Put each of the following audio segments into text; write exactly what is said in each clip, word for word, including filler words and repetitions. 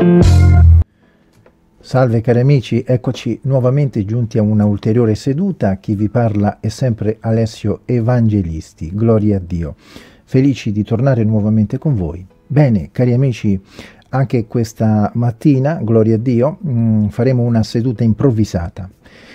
Salve cari amici, eccoci nuovamente giunti a una ulteriore seduta. Chi vi parla è sempre Alessio Evangelisti, gloria a Dio. Felici di tornare nuovamente con voi. Bene, cari amici, anche questa mattina, gloria a Dio, mh, faremo una seduta improvvisata.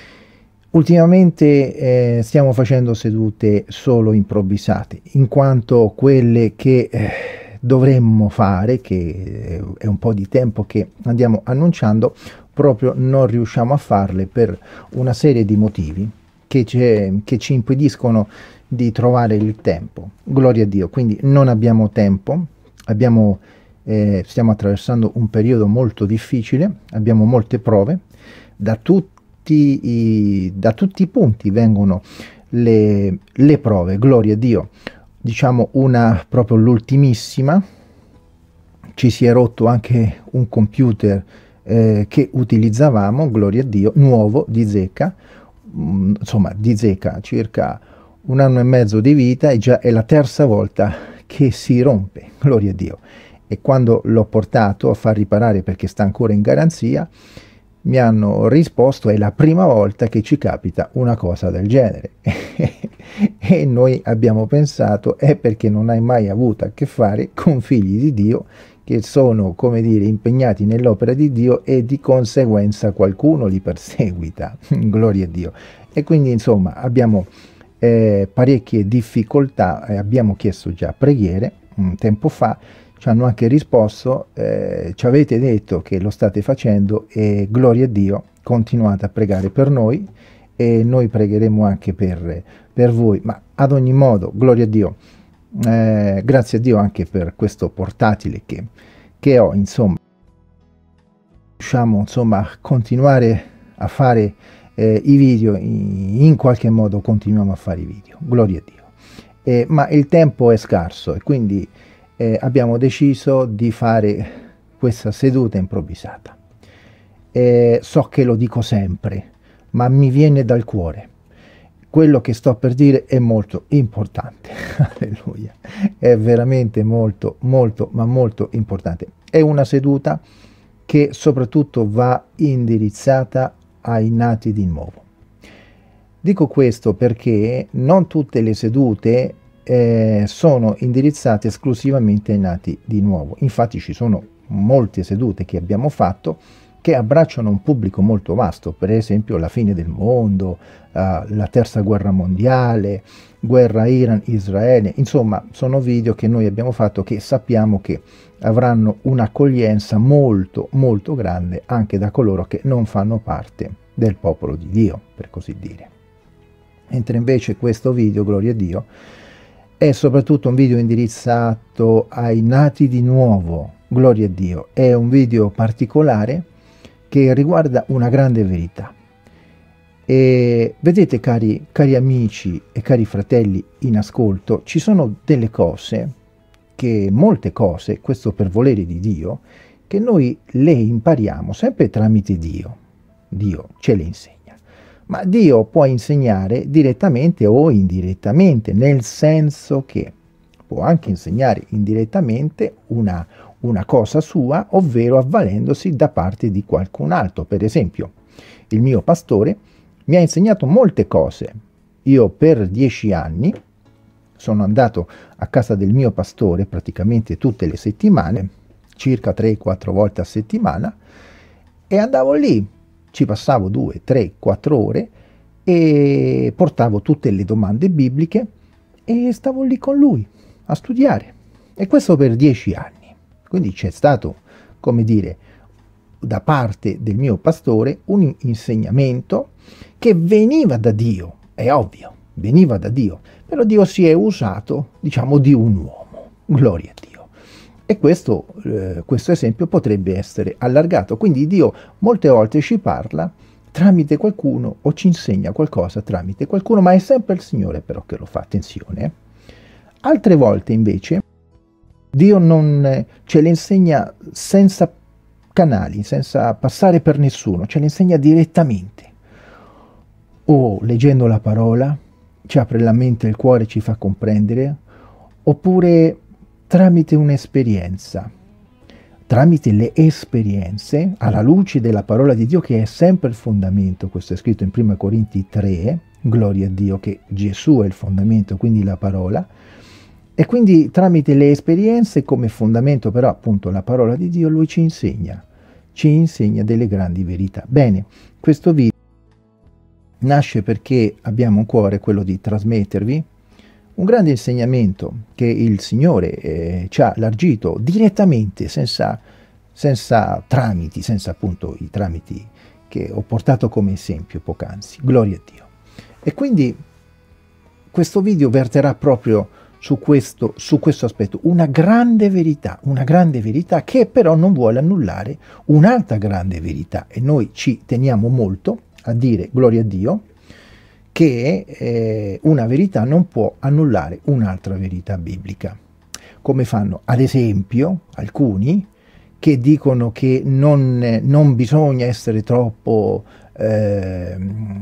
Ultimamente eh, stiamo facendo sedute solo improvvisate, in quanto quelle che eh, dovremmo fare, che è un po' di tempo che andiamo annunciando, proprio non riusciamo a farle per una serie di motivi che, che ci impediscono di trovare il tempo. Gloria a Dio, quindi non abbiamo tempo, abbiamo, eh, stiamo attraversando un periodo molto difficile, abbiamo molte prove, da tutti i, da tutti i punti vengono le, le prove, gloria a Dio. Diciamo una proprio l'ultimissima, ci si è rotto anche un computer eh, che utilizzavamo, gloria a Dio, nuovo di zecca, mh, insomma di zecca, circa un anno e mezzo di vita, e già è la terza volta che si rompe, gloria a Dio. E quando l'ho portato a far riparare perché sta ancora in garanzia, mi hanno risposto è la prima volta che ci capita una cosa del genere. E noi abbiamo pensato è perché non hai mai avuto a che fare con figli di Dio che sono, come dire, impegnati nell'opera di Dio e di conseguenza qualcuno li perseguita, gloria a Dio. E quindi insomma abbiamo eh, parecchie difficoltà, eh, abbiamo chiesto già preghiere un tempo fa, ci hanno anche risposto, eh, ci avete detto che lo state facendo e gloria a Dio, continuate a pregare per noi e noi pregheremo anche per, per voi, ma ad ogni modo, gloria a Dio, eh, grazie a Dio anche per questo portatile che, che ho, insomma, riusciamo insomma a continuare a fare eh, i video, in, in qualche modo continuiamo a fare i video, gloria a Dio, eh, ma il tempo è scarso e quindi eh, abbiamo deciso di fare questa seduta improvvisata. Eh, so che lo dico sempre, ma mi viene dal cuore. Quello che sto per dire è molto importante. Alleluia. È veramente molto, molto, ma molto importante. È una seduta che soprattutto va indirizzata ai nati di nuovo. Dico questo perché non tutte le sedute eh, sono indirizzate esclusivamente ai nati di nuovo. Infatti ci sono molte sedute che abbiamo fatto che abbracciano un pubblico molto vasto, per esempio la fine del mondo, uh, la terza guerra mondiale, guerra Iran-Israele, insomma sono video che noi abbiamo fatto che sappiamo che avranno un'accoglienza molto molto grande anche da coloro che non fanno parte del popolo di Dio, per così dire. Mentre invece questo video, gloria a Dio, è soprattutto un video indirizzato ai nati di nuovo, gloria a Dio, è un video particolare che riguarda una grande verità. E vedete cari, cari amici e cari fratelli in ascolto, ci sono delle cose, che molte cose, questo per volere di Dio, che noi le impariamo sempre tramite Dio. Dio ce le insegna. Ma Dio può insegnare direttamente o indirettamente, nel senso che può anche insegnare indirettamente una una cosa sua, ovvero avvalendosi da parte di qualcun altro. Per esempio, il mio pastore mi ha insegnato molte cose. Io per dieci anni sono andato a casa del mio pastore praticamente tutte le settimane, circa tre quattro volte a settimana, e andavo lì, ci passavo due, tre, quattro ore e portavo tutte le domande bibliche e stavo lì con lui a studiare. E questo per dieci anni. Quindi c'è stato, come dire, da parte del mio pastore un insegnamento che veniva da Dio, è ovvio, veniva da Dio, però Dio si è usato, diciamo, di un uomo, gloria a Dio. E questo, eh, questo esempio potrebbe essere allargato, quindi Dio molte volte ci parla tramite qualcuno o ci insegna qualcosa tramite qualcuno, ma è sempre il Signore però che lo fa, attenzione. Altre volte invece Dio non ce le insegna senza canali, senza passare per nessuno, ce le insegna direttamente. O leggendo la parola, ci apre la mente e il cuore, ci fa comprendere, oppure tramite un'esperienza, tramite le esperienze, alla luce della parola di Dio, che è sempre il fondamento. Questo è scritto in prima Corinzi tre, gloria a Dio, che Gesù è il fondamento, quindi la parola, e quindi tramite le esperienze come fondamento però appunto la parola di Dio, lui ci insegna, ci insegna delle grandi verità. Bene, questo video nasce perché abbiamo un cuore, quello di trasmettervi un grande insegnamento che il Signore eh, ci ha largito direttamente, senza, senza tramiti, senza appunto i tramiti che ho portato come esempio poc'anzi, gloria a Dio. E quindi questo video verterà proprio su questo, su questo aspetto, una grande verità, una grande verità che però non vuole annullare un'altra grande verità, e noi ci teniamo molto a dire, gloria a Dio, che eh, una verità non può annullare un'altra verità biblica, come fanno ad esempio alcuni che dicono che non, non bisogna essere troppo, eh,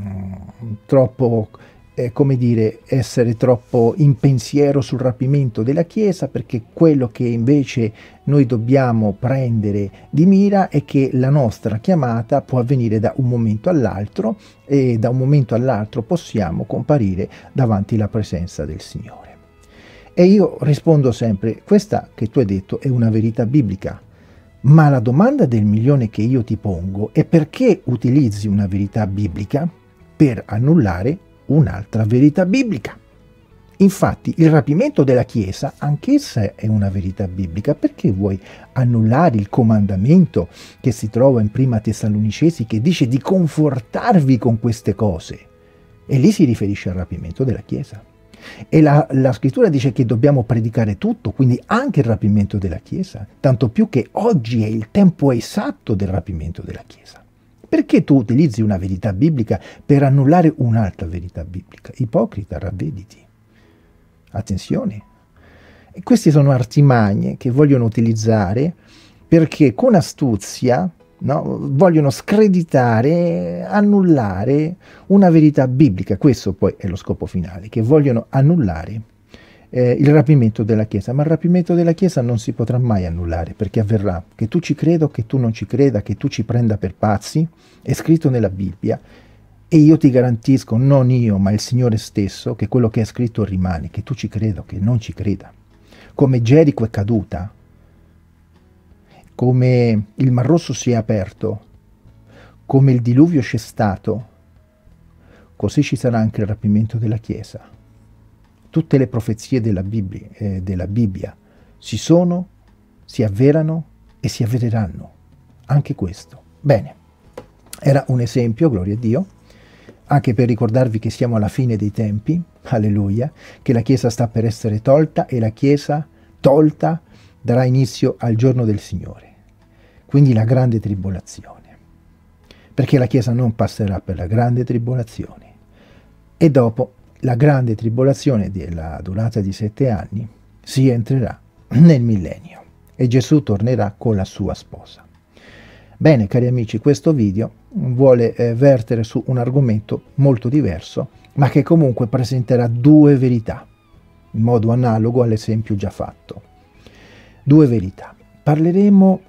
troppo eh, come dire, essere troppo in pensiero sul rapimento della Chiesa, perché quello che invece noi dobbiamo prendere di mira è che la nostra chiamata può avvenire da un momento all'altro, e da un momento all'altro possiamo comparire davanti alla presenza del Signore. E io rispondo sempre, questa che tu hai detto è una verità biblica, ma la domanda del milione che io ti pongo è: perché utilizzi una verità biblica per annullare un'altra verità biblica? Infatti il rapimento della Chiesa, anch'essa è una verità biblica. Perché vuoi annullare il comandamento che si trova in prima Tessalonicesi, che dice di confortarvi con queste cose? E lì si riferisce al rapimento della Chiesa. E la, la scrittura dice che dobbiamo predicare tutto, quindi anche il rapimento della Chiesa, tanto più che oggi è il tempo esatto del rapimento della Chiesa. Perché tu utilizzi una verità biblica per annullare un'altra verità biblica? Ipocrita, ravvediti. Attenzione. E queste sono artimagne che vogliono utilizzare perché con astuzia, no, vogliono screditare, annullare una verità biblica. Questo poi è lo scopo finale, che vogliono annullare eh, il rapimento della Chiesa. Ma il rapimento della Chiesa non si potrà mai annullare, perché avverrà, che tu ci creda o che tu non ci creda, che tu ci prenda per pazzi, è scritto nella Bibbia, e io ti garantisco, non io ma il Signore stesso, che quello che è scritto rimane, che tu ci creda o che non ci creda. Come Gerico è caduta, come il Mar Rosso si è aperto, come il diluvio c'è stato, così ci sarà anche il rapimento della Chiesa. Tutte le profezie della Bibbia, eh, della Bibbia si sono, si avverano e si avvereranno. Anche questo. Bene, era un esempio, gloria a Dio, anche per ricordarvi che siamo alla fine dei tempi, alleluia, che la Chiesa sta per essere tolta, e la Chiesa tolta darà inizio al giorno del Signore, quindi la grande tribolazione, perché la Chiesa non passerà per la grande tribolazione, e dopo la grande tribolazione della durata di sette anni si entrerà nel millennio e Gesù tornerà con la sua sposa. Bene, cari amici, questo video vuole eh, vertere su un argomento molto diverso, ma che comunque presenterà due verità, in modo analogo all'esempio già fatto. Due verità. Parleremo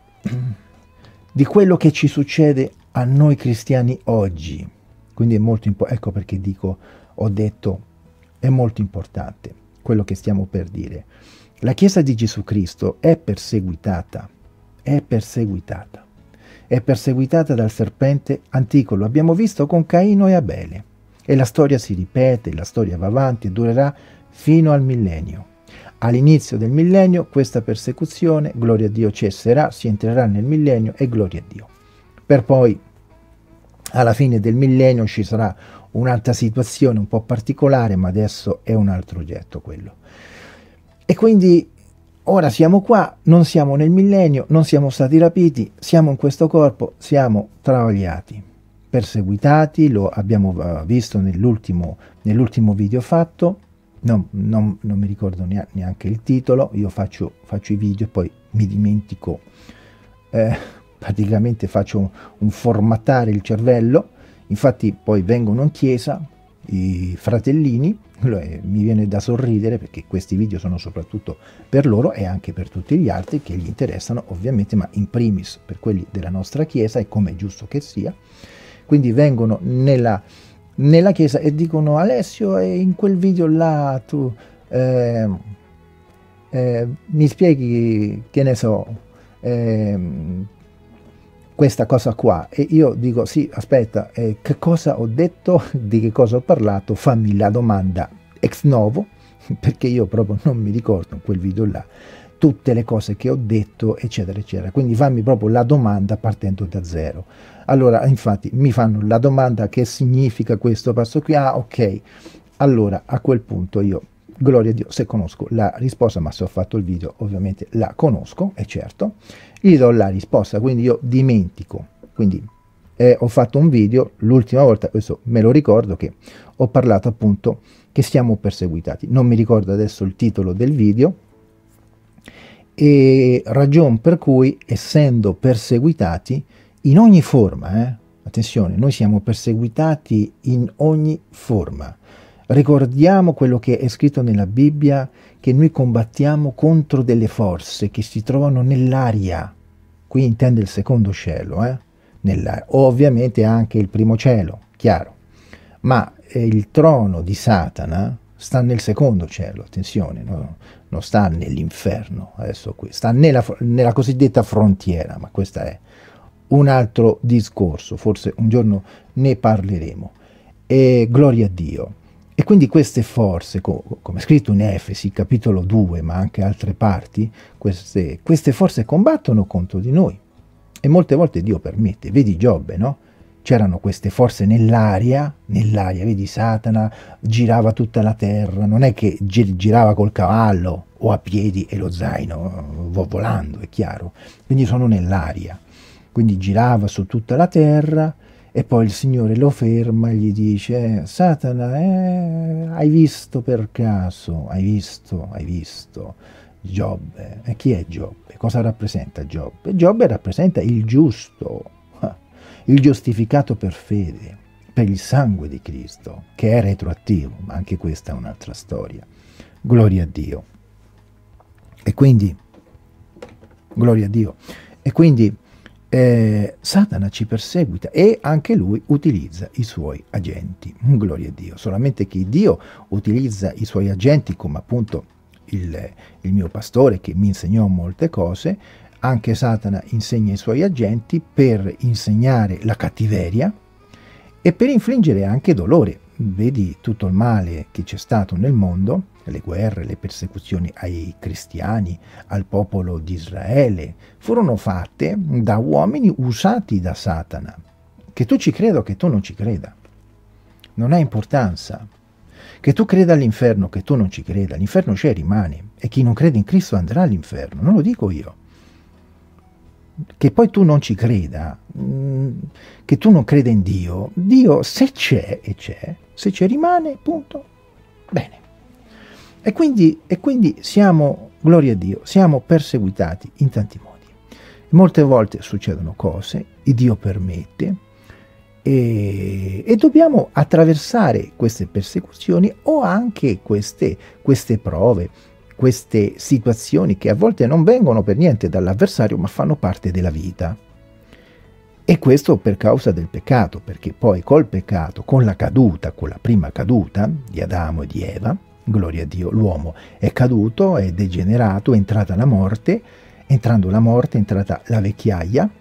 di quello che ci succede a noi cristiani oggi, quindi è molto importante, ecco perché dico, ho detto, è molto importante quello che stiamo per dire. La Chiesa di Gesù Cristo è perseguitata, è perseguitata. È perseguitata dal serpente antico, lo abbiamo visto con Caino e Abele, e la storia si ripete, la storia va avanti e durerà fino al millennio. All'inizio del millennio questa persecuzione, gloria a Dio, cesserà, si entrerà nel millennio e gloria a Dio. Per poi, alla fine del millennio, ci sarà un'altra situazione un po' particolare, ma adesso è un altro oggetto quello. E quindi ora siamo qua, non siamo nel millennio, non siamo stati rapiti, siamo in questo corpo, siamo travagliati, perseguitati, lo abbiamo visto nell'ultimo nell'ultimo video fatto, non, non, non mi ricordo neanche il titolo, io faccio, faccio i video e poi mi dimentico, eh, praticamente faccio un, un formattare il cervello, infatti poi vengono in chiesa, i fratellini, mi viene da sorridere perché questi video sono soprattutto per loro e anche per tutti gli altri che gli interessano ovviamente, ma in primis per quelli della nostra chiesa, e come è giusto che sia. Quindi vengono nella, nella chiesa e dicono: Alessio, e in quel video là tu eh, eh, mi spieghi, che ne so, eh, questa cosa qua, e io dico: sì, aspetta, eh, che cosa ho detto, di che cosa ho parlato, fammi la domanda ex novo, perché io proprio non mi ricordo in quel video là tutte le cose che ho detto, eccetera eccetera. Quindi fammi proprio la domanda partendo da zero. Allora, infatti mi fanno la domanda: che significa questo passo qui? Ah, ok. Allora a quel punto io, gloria a Dio, se conosco la risposta, ma se ho fatto il video ovviamente la conosco, e certo gli do la risposta, quindi io dimentico. Quindi eh, ho fatto un video l'ultima volta, questo me lo ricordo, che ho parlato appunto che siamo perseguitati, non mi ricordo adesso il titolo del video, e ragion per cui, essendo perseguitati in ogni forma, eh, attenzione, noi siamo perseguitati in ogni forma. Ricordiamo quello che è scritto nella Bibbia, che noi combattiamo contro delle forze che si trovano nell'aria. Qui intende il secondo cielo, eh? Nell'aria. Ovviamente anche il primo cielo, chiaro. Ma eh, il trono di Satana sta nel secondo cielo, attenzione, no? Non sta nell'inferno, adesso qui, sta nella, nella cosiddetta frontiera, ma questo è un altro discorso, forse un giorno ne parleremo. E gloria a Dio. E quindi queste forze, come è scritto in Efesi, capitolo due, ma anche altre parti, queste, queste forze combattono contro di noi. E molte volte Dio permette. Vedi Giobbe, no? C'erano queste forze nell'aria, nell'aria, vedi Satana girava tutta la terra, non è che gir girava col cavallo o a piedi e lo zaino, volando, è chiaro. Quindi sono nell'aria. Quindi girava su tutta la terra. E poi il Signore lo ferma e gli dice: Satana, eh, hai visto per caso, hai visto, hai visto Giobbe? E chi è Giobbe? Cosa rappresenta Giobbe? Giobbe rappresenta il giusto, il giustificato per fede, per il sangue di Cristo, che è retroattivo, ma anche questa è un'altra storia. Gloria a Dio. E quindi, gloria a Dio, e quindi Eh, Satana ci perseguita e anche lui utilizza i suoi agenti, gloria a Dio, solamente che Dio utilizza i suoi agenti come appunto il, il mio pastore che mi insegnò molte cose. Anche Satana insegna i suoi agenti per insegnare la cattiveria e per infliggere anche dolore. Vedi tutto il male che c'è stato nel mondo, le guerre, le persecuzioni ai cristiani, al popolo di Israele, furono fatte da uomini usati da Satana. Che tu ci creda o che tu non ci creda, non ha importanza. Che tu creda all'inferno, che tu non ci creda, l'inferno c'è e rimane, e chi non crede in Cristo andrà all'inferno, non lo dico io. Che poi tu non ci creda, che tu non creda in Dio, Dio se c'è e c'è, se c'è rimane, punto, bene. E quindi, e quindi siamo, gloria a Dio, siamo perseguitati in tanti modi. Molte volte succedono cose, il Dio permette, e, e dobbiamo attraversare queste persecuzioni o anche queste, queste prove, queste situazioni che a volte non vengono per niente dall'avversario, ma fanno parte della vita. E questo per causa del peccato, perché poi col peccato, con la caduta, con la prima caduta di Adamo e di Eva, gloria a Dio, l'uomo è caduto, è degenerato, è entrata la morte, entrando la morte è entrata la vecchiaia,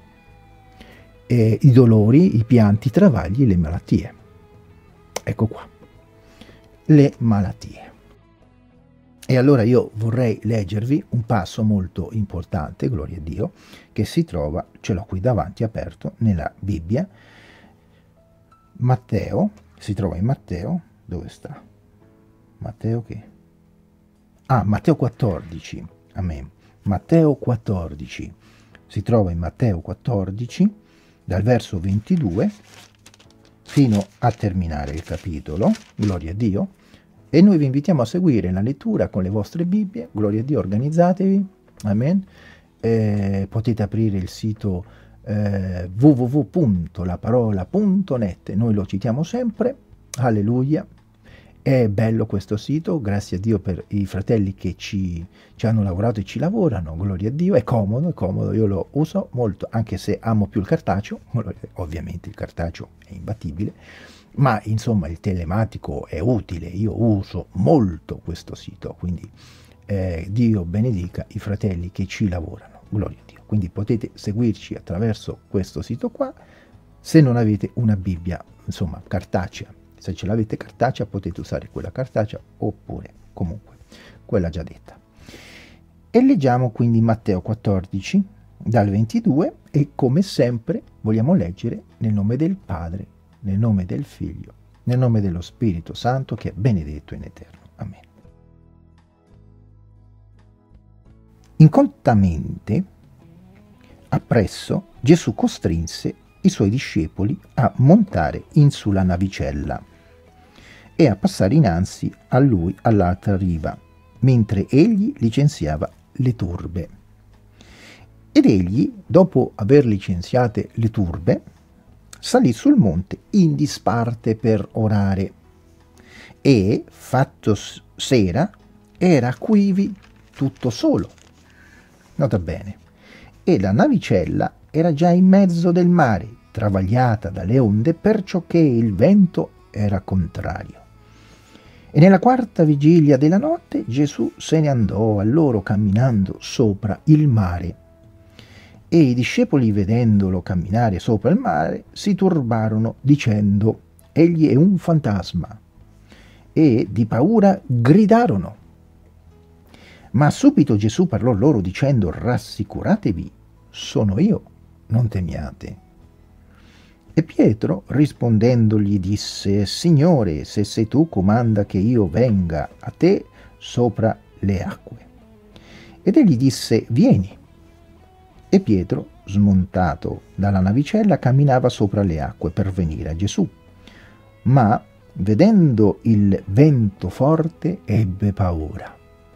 eh, i dolori, i pianti, i travagli, le malattie. Ecco qua, le malattie. E allora io vorrei leggervi un passo molto importante, gloria a Dio, che si trova, ce l'ho qui davanti aperto, nella Bibbia. Matteo, si trova in Matteo, dove sta? Matteo che? Ah, Matteo quattordici, amen. Matteo quattordici, si trova in Matteo quattordici, dal verso ventidue fino a terminare il capitolo, gloria a Dio. E noi vi invitiamo a seguire la lettura con le vostre Bibbie, gloria a Dio, organizzatevi, amen. Eh, potete aprire il sito eh, w w w punto la parola punto net, noi lo citiamo sempre, alleluia. È bello questo sito, grazie a Dio per i fratelli che ci, ci hanno lavorato e ci lavorano, gloria a Dio, è comodo, è comodo, io lo uso molto, anche se amo più il cartaceo, ovviamente il cartaceo è imbattibile, ma insomma il telematico è utile, io uso molto questo sito, quindi eh, Dio benedica i fratelli che ci lavorano, gloria a Dio. Quindi potete seguirci attraverso questo sito qua, se non avete una Bibbia, insomma, cartacea. Se ce l'avete cartacea potete usare quella cartacea oppure comunque quella già detta. E leggiamo quindi Matteo quattordici dal ventidue e come sempre vogliamo leggere nel nome del Padre, nel nome del Figlio, nel nome dello Spirito Santo che è benedetto in eterno. Amen. Incontanamente appresso Gesù costrinse i suoi discepoli a montare in sulla navicella e a passare innanzi a lui all'altra riva, mentre egli licenziava le turbe. Ed egli, dopo aver licenziate le turbe, salì sul monte in disparte per orare, e, fatto sera, era quivi tutto solo. Nota bene, e la navicella era già in mezzo del mare, travagliata dalle onde, perciò che il vento era contrario. E nella quarta vigilia della notte Gesù se ne andò a loro camminando sopra il mare. E i discepoli, vedendolo camminare sopra il mare, si turbarono, dicendo: egli è un fantasma. E di paura gridarono. Ma subito Gesù parlò loro dicendo: rassicuratevi, sono io, non temiate. E Pietro rispondendogli disse: Signore, se sei tu, comanda che io venga a te sopra le acque. Ed egli disse: vieni. E Pietro, smontato dalla navicella, camminava sopra le acque per venire a Gesù. Ma, vedendo il vento forte, ebbe paura.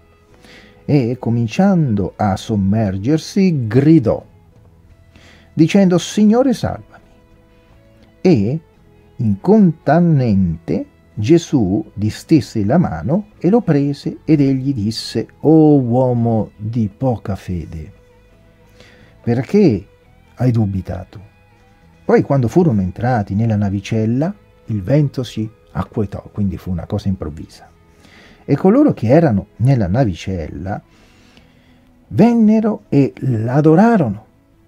E, cominciando a sommergersi, gridò, dicendo: Signore, salvami. E, incontanente, Gesù distese la mano e lo prese, ed egli disse: O uomo di poca fede, perché hai dubitato? Poi, quando furono entrati nella navicella, il vento si acquietò, quindi fu una cosa improvvisa. E coloro che erano nella navicella vennero e l'adorarono,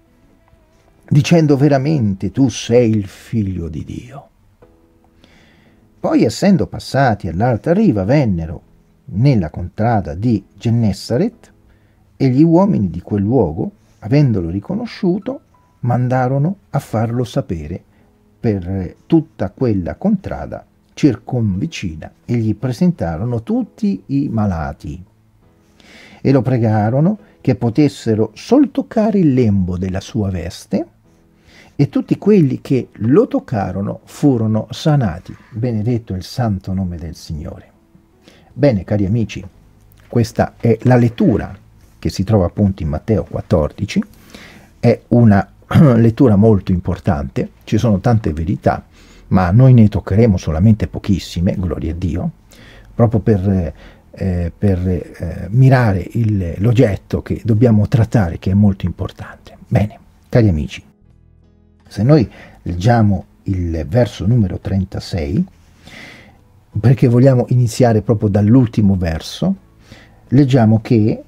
dicendo: veramente tu sei il Figlio di Dio. Poi, essendo passati all'altra riva, vennero nella contrada di Gennesaret, e gli uomini di quel luogo, avendolo riconosciuto, mandarono a farlo sapere per tutta quella contrada circonvicina, e gli presentarono tutti i malati e lo pregarono che potessero sol toccare il lembo della sua veste, e tutti quelli che lo toccarono furono sanati. Benedetto il santo nome del Signore. Bene, cari amici, questa è la lettura che si trova appunto in Matteo quattordici, è una lettura molto importante, ci sono tante verità, ma noi ne toccheremo solamente pochissime, gloria a Dio, proprio per, eh, per eh, mirare l'oggetto che dobbiamo trattare, che è molto importante. Bene, cari amici, se noi leggiamo il verso numero trentasei, perché vogliamo iniziare proprio dall'ultimo verso, leggiamo che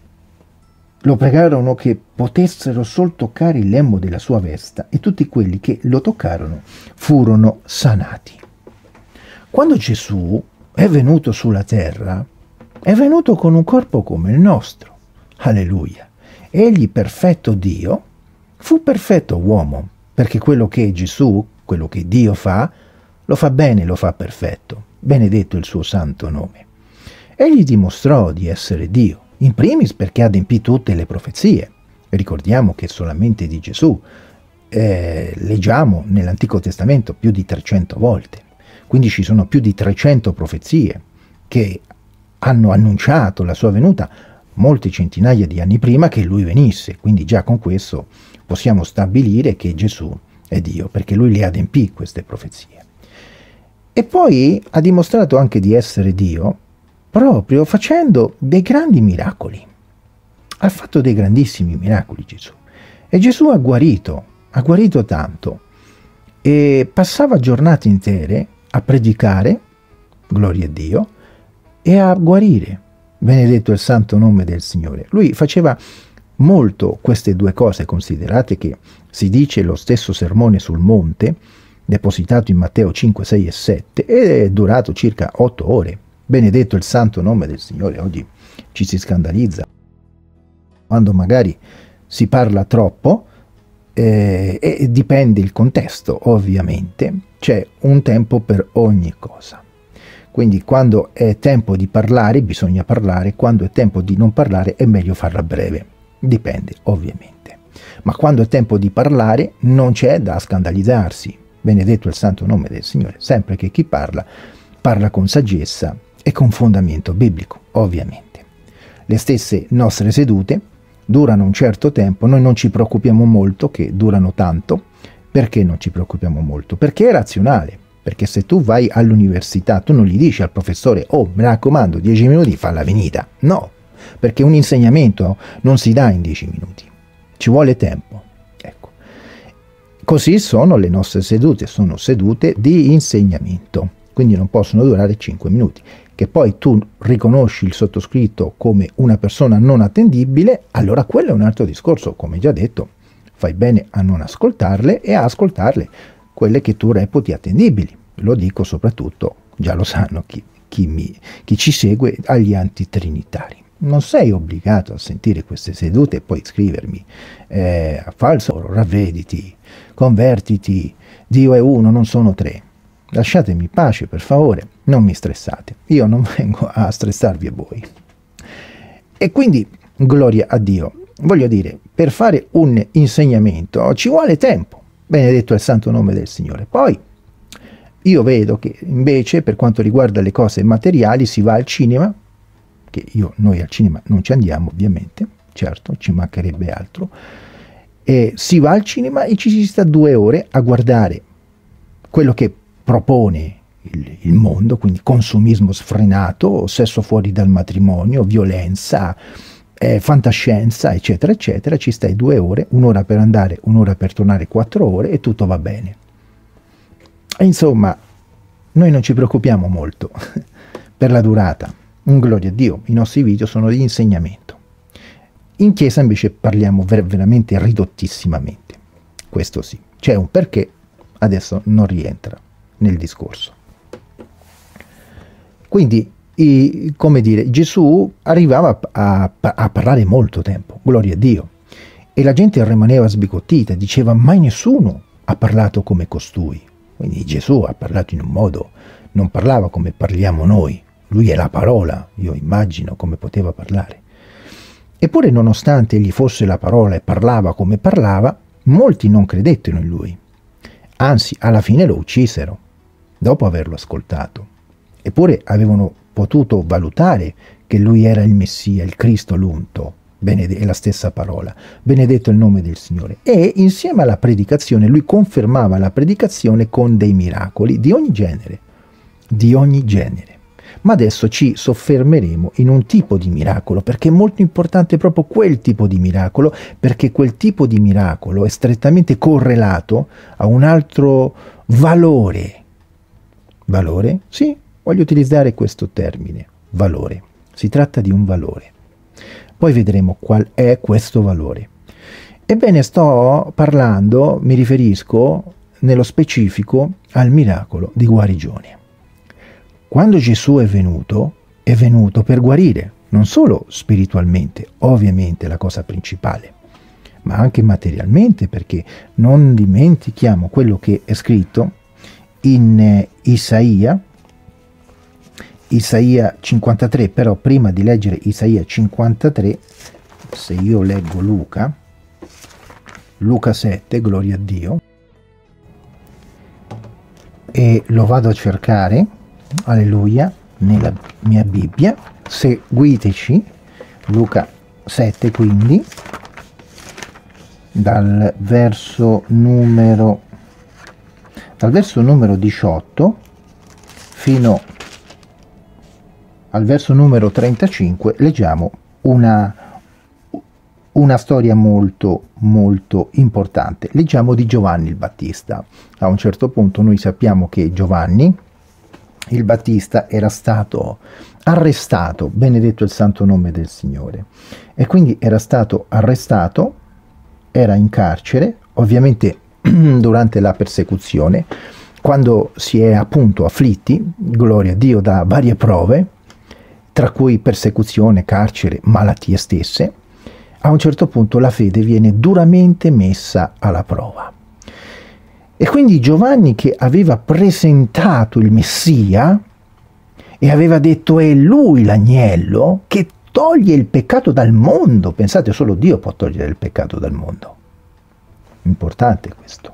lo pregarono che potessero sol toccare il lembo della sua vesta, e tutti quelli che lo toccarono furono sanati. Quando Gesù è venuto sulla terra, è venuto con un corpo come il nostro. Alleluia. Egli, perfetto Dio, fu perfetto uomo, perché quello che Gesù, quello che Dio fa, lo fa bene, lo fa perfetto. Benedetto il suo santo nome. Egli dimostrò di essere Dio, in primis perché adempì tutte le profezie. Ricordiamo che solamente di Gesù eh, leggiamo nell'Antico Testamento più di trecento volte, quindi ci sono più di trecento profezie che hanno annunciato la sua venuta molte centinaia di anni prima che lui venisse, quindi già con questo possiamo stabilire che Gesù è Dio, perché lui le adempì queste profezie. E poi ha dimostrato anche di essere Dio proprio facendo dei grandi miracoli. Ha fatto dei grandissimi miracoli Gesù. E Gesù ha guarito, ha guarito tanto. E passava giornate intere a predicare, gloria a Dio, e a guarire. Benedetto il santo nome del Signore. Lui faceva molto queste due cose, considerate che si dice lo stesso sermone sul monte, depositato in Matteo cinque, sei e sette, ed è durato circa otto ore. Benedetto il santo nome del Signore. Oggi ci si scandalizza quando magari si parla troppo, eh, e dipende il contesto, ovviamente. C'è un tempo per ogni cosa. Quindi quando è tempo di parlare bisogna parlare, quando è tempo di non parlare è meglio farla breve. Dipende, ovviamente. Ma quando è tempo di parlare non c'è da scandalizzarsi. Benedetto il santo nome del Signore, sempre che chi parla, parla con saggezza e con fondamento biblico, ovviamente. Le stesse nostre sedute durano un certo tempo, noi non ci preoccupiamo molto che durano tanto. Perché non ci preoccupiamo molto? Perché è razionale, perché se tu vai all'università tu non gli dici al professore oh mi raccomando dieci minuti fa la venita, no, perché un insegnamento non si dà in dieci minuti, ci vuole tempo. Ecco. Così sono le nostre sedute, sono sedute di insegnamento, quindi non possono durare cinque minuti. Che poi tu riconosci il sottoscritto come una persona non attendibile, allora quello è un altro discorso, come già detto, fai bene a non ascoltarle e a ascoltarle quelle che tu reputi attendibili. Lo dico soprattutto, già lo sanno chi, chi, mi, chi ci segue, agli antitrinitari. Non sei obbligato a sentire queste sedute e poi scrivermi eh, falso, ravvediti, convertiti, Dio è uno, non sono tre. Lasciatemi pace, per favore, non mi stressate. Io non vengo a stressarvi a voi. E quindi, gloria a Dio. Voglio dire, per fare un insegnamento ci vuole tempo. Benedetto è il santo nome del Signore. Poi, io vedo che invece, per quanto riguarda le cose materiali, si va al cinema, che io, noi al cinema non ci andiamo, ovviamente, certo, ci mancherebbe altro, e si va al cinema e ci si sta due ore a guardare quello che propone il, il mondo, quindi consumismo sfrenato, sesso fuori dal matrimonio, violenza, eh, fantascienza, eccetera, eccetera. Ci stai due ore, un'ora per andare, un'ora per tornare, quattro ore e tutto va bene. E insomma, noi non ci preoccupiamo molto per la durata. Gloria a Dio, i nostri video sono di insegnamento. In chiesa invece parliamo ver veramente ridottissimamente. Questo sì, c'è un perché, adesso non rientra nel discorso. Quindi, i, come dire, Gesù arrivava a, a, a parlare molto tempo, gloria a Dio, e la gente rimaneva sbigottita, diceva mai nessuno ha parlato come costui. Quindi Gesù ha parlato in un modo, non parlava come parliamo noi, lui è la parola, io immagino come poteva parlare. Eppure nonostante egli fosse la parola e parlava come parlava, molti non credettero in lui, anzi alla fine lo uccisero dopo averlo ascoltato. Eppure avevano potuto valutare che lui era il Messia, il Cristo l'unto, è la stessa parola, benedetto il nome del Signore. E insieme alla predicazione lui confermava la predicazione con dei miracoli di ogni genere, di ogni genere. Ma adesso ci soffermeremo in un tipo di miracolo, perché è molto importante proprio quel tipo di miracolo, perché quel tipo di miracolo è strettamente correlato a un altro valore. Valore? Sì, voglio utilizzare questo termine, valore. Si tratta di un valore. Poi vedremo qual è questo valore. Ebbene, sto parlando, mi riferisco nello specifico al miracolo di guarigione. Quando Gesù è venuto, è venuto per guarire, non solo spiritualmente, ovviamente la cosa principale, ma anche materialmente, perché non dimentichiamo quello che è scritto in Isaia, Isaia cinquantatré, però prima di leggere Isaia cinquantatré, se io leggo Luca, Luca sette, gloria a Dio, e lo vado a cercare, alleluia, nella mia Bibbia, seguiteci, Luca sette, quindi, dal verso numero, dal verso numero diciotto, fino al verso numero trentacinque leggiamo una, una storia molto molto importante. Leggiamo di Giovanni il Battista. A un certo punto noi sappiamo che Giovanni il Battista era stato arrestato, benedetto il santo nome del Signore, e quindi era stato arrestato, era in carcere, ovviamente durante la persecuzione, quando si è appunto afflitti, gloria a Dio, da varie prove, tra cui persecuzione, carcere, malattie stesse, a un certo punto la fede viene duramente messa alla prova. E quindi Giovanni, che aveva presentato il Messia e aveva detto è lui l'agnello che toglie il peccato dal mondo, pensate, solo Dio può togliere il peccato dal mondo, importante questo,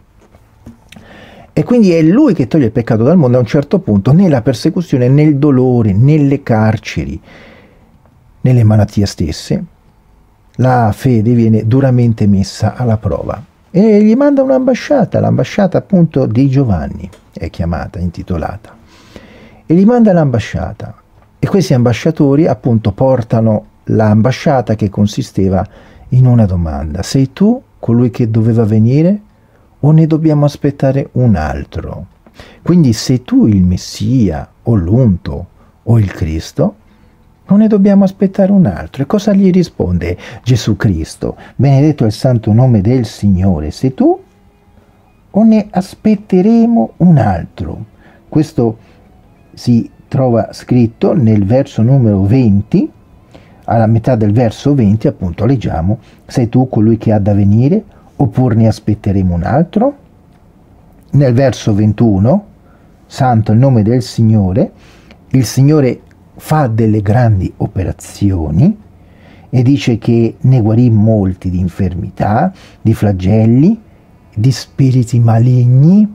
e quindi è lui che toglie il peccato dal mondo. A un certo punto, nella persecuzione, nel dolore, nelle carceri, nelle malattie stesse, la fede viene duramente messa alla prova. E gli manda un'ambasciata, l'ambasciata appunto di Giovanni, è chiamata, intitolata. E gli manda l'ambasciata. E questi ambasciatori appunto portano l'ambasciata che consisteva in una domanda. Sei tu colui che doveva venire o ne dobbiamo aspettare un altro? Quindi sei tu il Messia o l'unto o il Cristo? Non ne dobbiamo aspettare un altro. E cosa gli risponde Gesù Cristo? Benedetto è il santo nome del Signore. Sei tu o ne aspetteremo un altro? Questo si trova scritto nel verso numero venti, alla metà del verso venti appunto leggiamo: sei tu colui che ha da venire oppure ne aspetteremo un altro? Nel verso ventuno, santo il nome del Signore, il Signore fa delle grandi operazioni e dice che ne guarì molti di infermità, di flagelli, di spiriti maligni.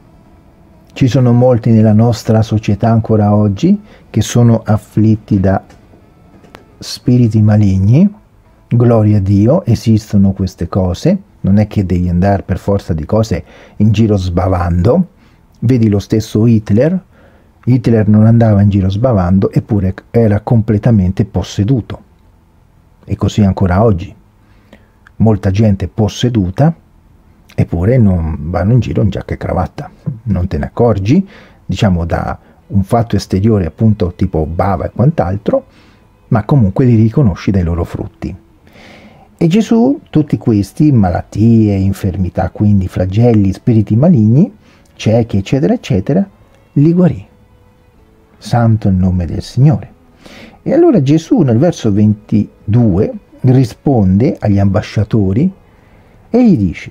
Ci sono molti nella nostra società ancora oggi che sono afflitti da spiriti maligni. Gloria a Dio, esistono queste cose, non è che devi andare per forza di cose in giro sbavando. Vedi lo stesso Hitler. Hitler non andava in giro sbavando, eppure era completamente posseduto. E così ancora oggi. Molta gente posseduta, eppure non vanno in giro in giacca e cravatta. Non te ne accorgi, diciamo, da un fatto esteriore appunto tipo bava e quant'altro, ma comunque li riconosci dai loro frutti. E Gesù, tutti questi, malattie, infermità, quindi flagelli, spiriti maligni, ciechi, eccetera, eccetera, li guarì. Santo il nome del Signore. E allora Gesù nel verso ventidue risponde agli ambasciatori e gli dice,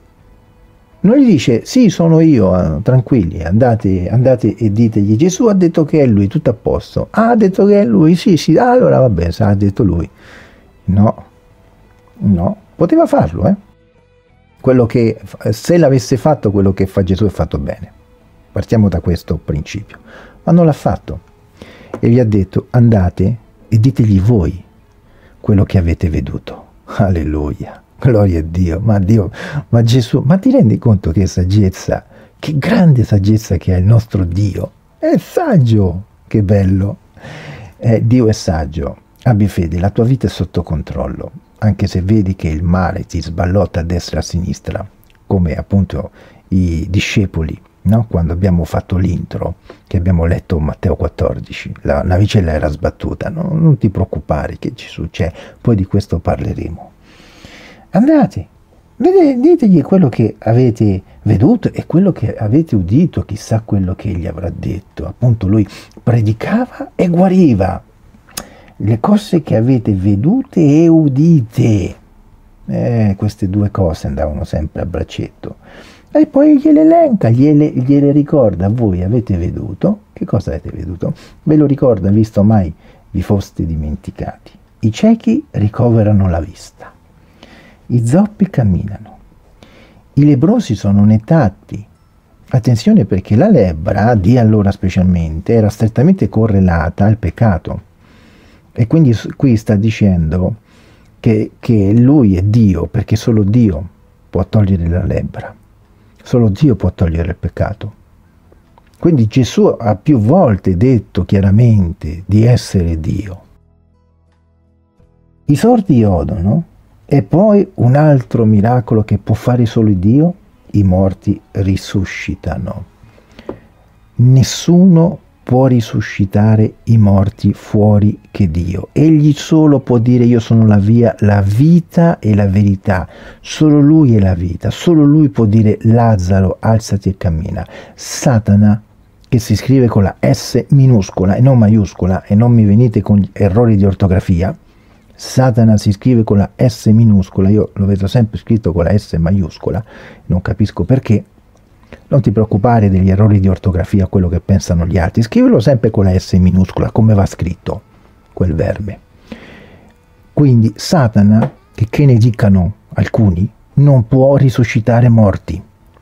non gli dice sì sono io, eh, tranquilli, andate, andate e ditegli Gesù ha detto che è lui, tutto a posto. Ah, ha detto che è lui, sì sì, allora vabbè, sa, ha detto lui. No, no, poteva farlo, eh. Quello che, se l'avesse fatto, quello che fa Gesù è fatto bene. Partiamo da questo principio. Ma non l'ha fatto. E gli ha detto, andate e ditegli voi quello che avete veduto. Alleluia. Gloria a Dio. Ma Dio, ma Gesù, ma ti rendi conto che saggezza, che grande saggezza che ha il nostro Dio? È saggio. Che bello. Eh, Dio è saggio. Abbi fede, la tua vita è sotto controllo. Anche se vedi che il male ti sballotta a destra e a sinistra, come appunto i discepoli, no? Quando abbiamo fatto l'intro, che abbiamo letto Matteo quattordici, la navicella era sbattuta, no? Non ti preoccupare che ci succede, poi di questo parleremo. Andate, vedete, ditegli quello che avete veduto e quello che avete udito, chissà quello che egli avrà detto. Appunto lui predicava e guariva. Le cose che avete vedute e udite, eh, queste due cose andavano sempre a braccetto. E poi gliele elenca, gliele, gliele ricorda. Voi avete veduto, che cosa avete veduto? Ve lo ricorda, visto mai vi foste dimenticati. I ciechi ricoverano la vista, i zoppi camminano, i lebbrosi sono nettati. Attenzione, perché la lebbra, di allora specialmente, era strettamente correlata al peccato. E quindi qui sta dicendo che, che lui è Dio, perché solo Dio può togliere la lebbra, solo Dio può togliere il peccato. Quindi Gesù ha più volte detto chiaramente di essere Dio. I sordi odono, e poi un altro miracolo che può fare solo Dio: i morti risuscitano. Nessuno può risuscitare i morti fuori che Dio. Egli solo può dire: io sono la via, la vita e la verità. Solo Lui è la vita, solo Lui può dire: Lazzaro, alzati e cammina. Satana, che si scrive con la S minuscola e non maiuscola, e non mi venite con gli errori di ortografia, Satana si scrive con la S minuscola, io lo vedo sempre scritto con la S maiuscola, non capisco perché. Non ti preoccupare degli errori di ortografia, quello che pensano gli altri, scrivilo sempre con la S minuscola, come va scritto quel verbo. Quindi Satana, che, che ne dicano alcuni, non può risuscitare morti.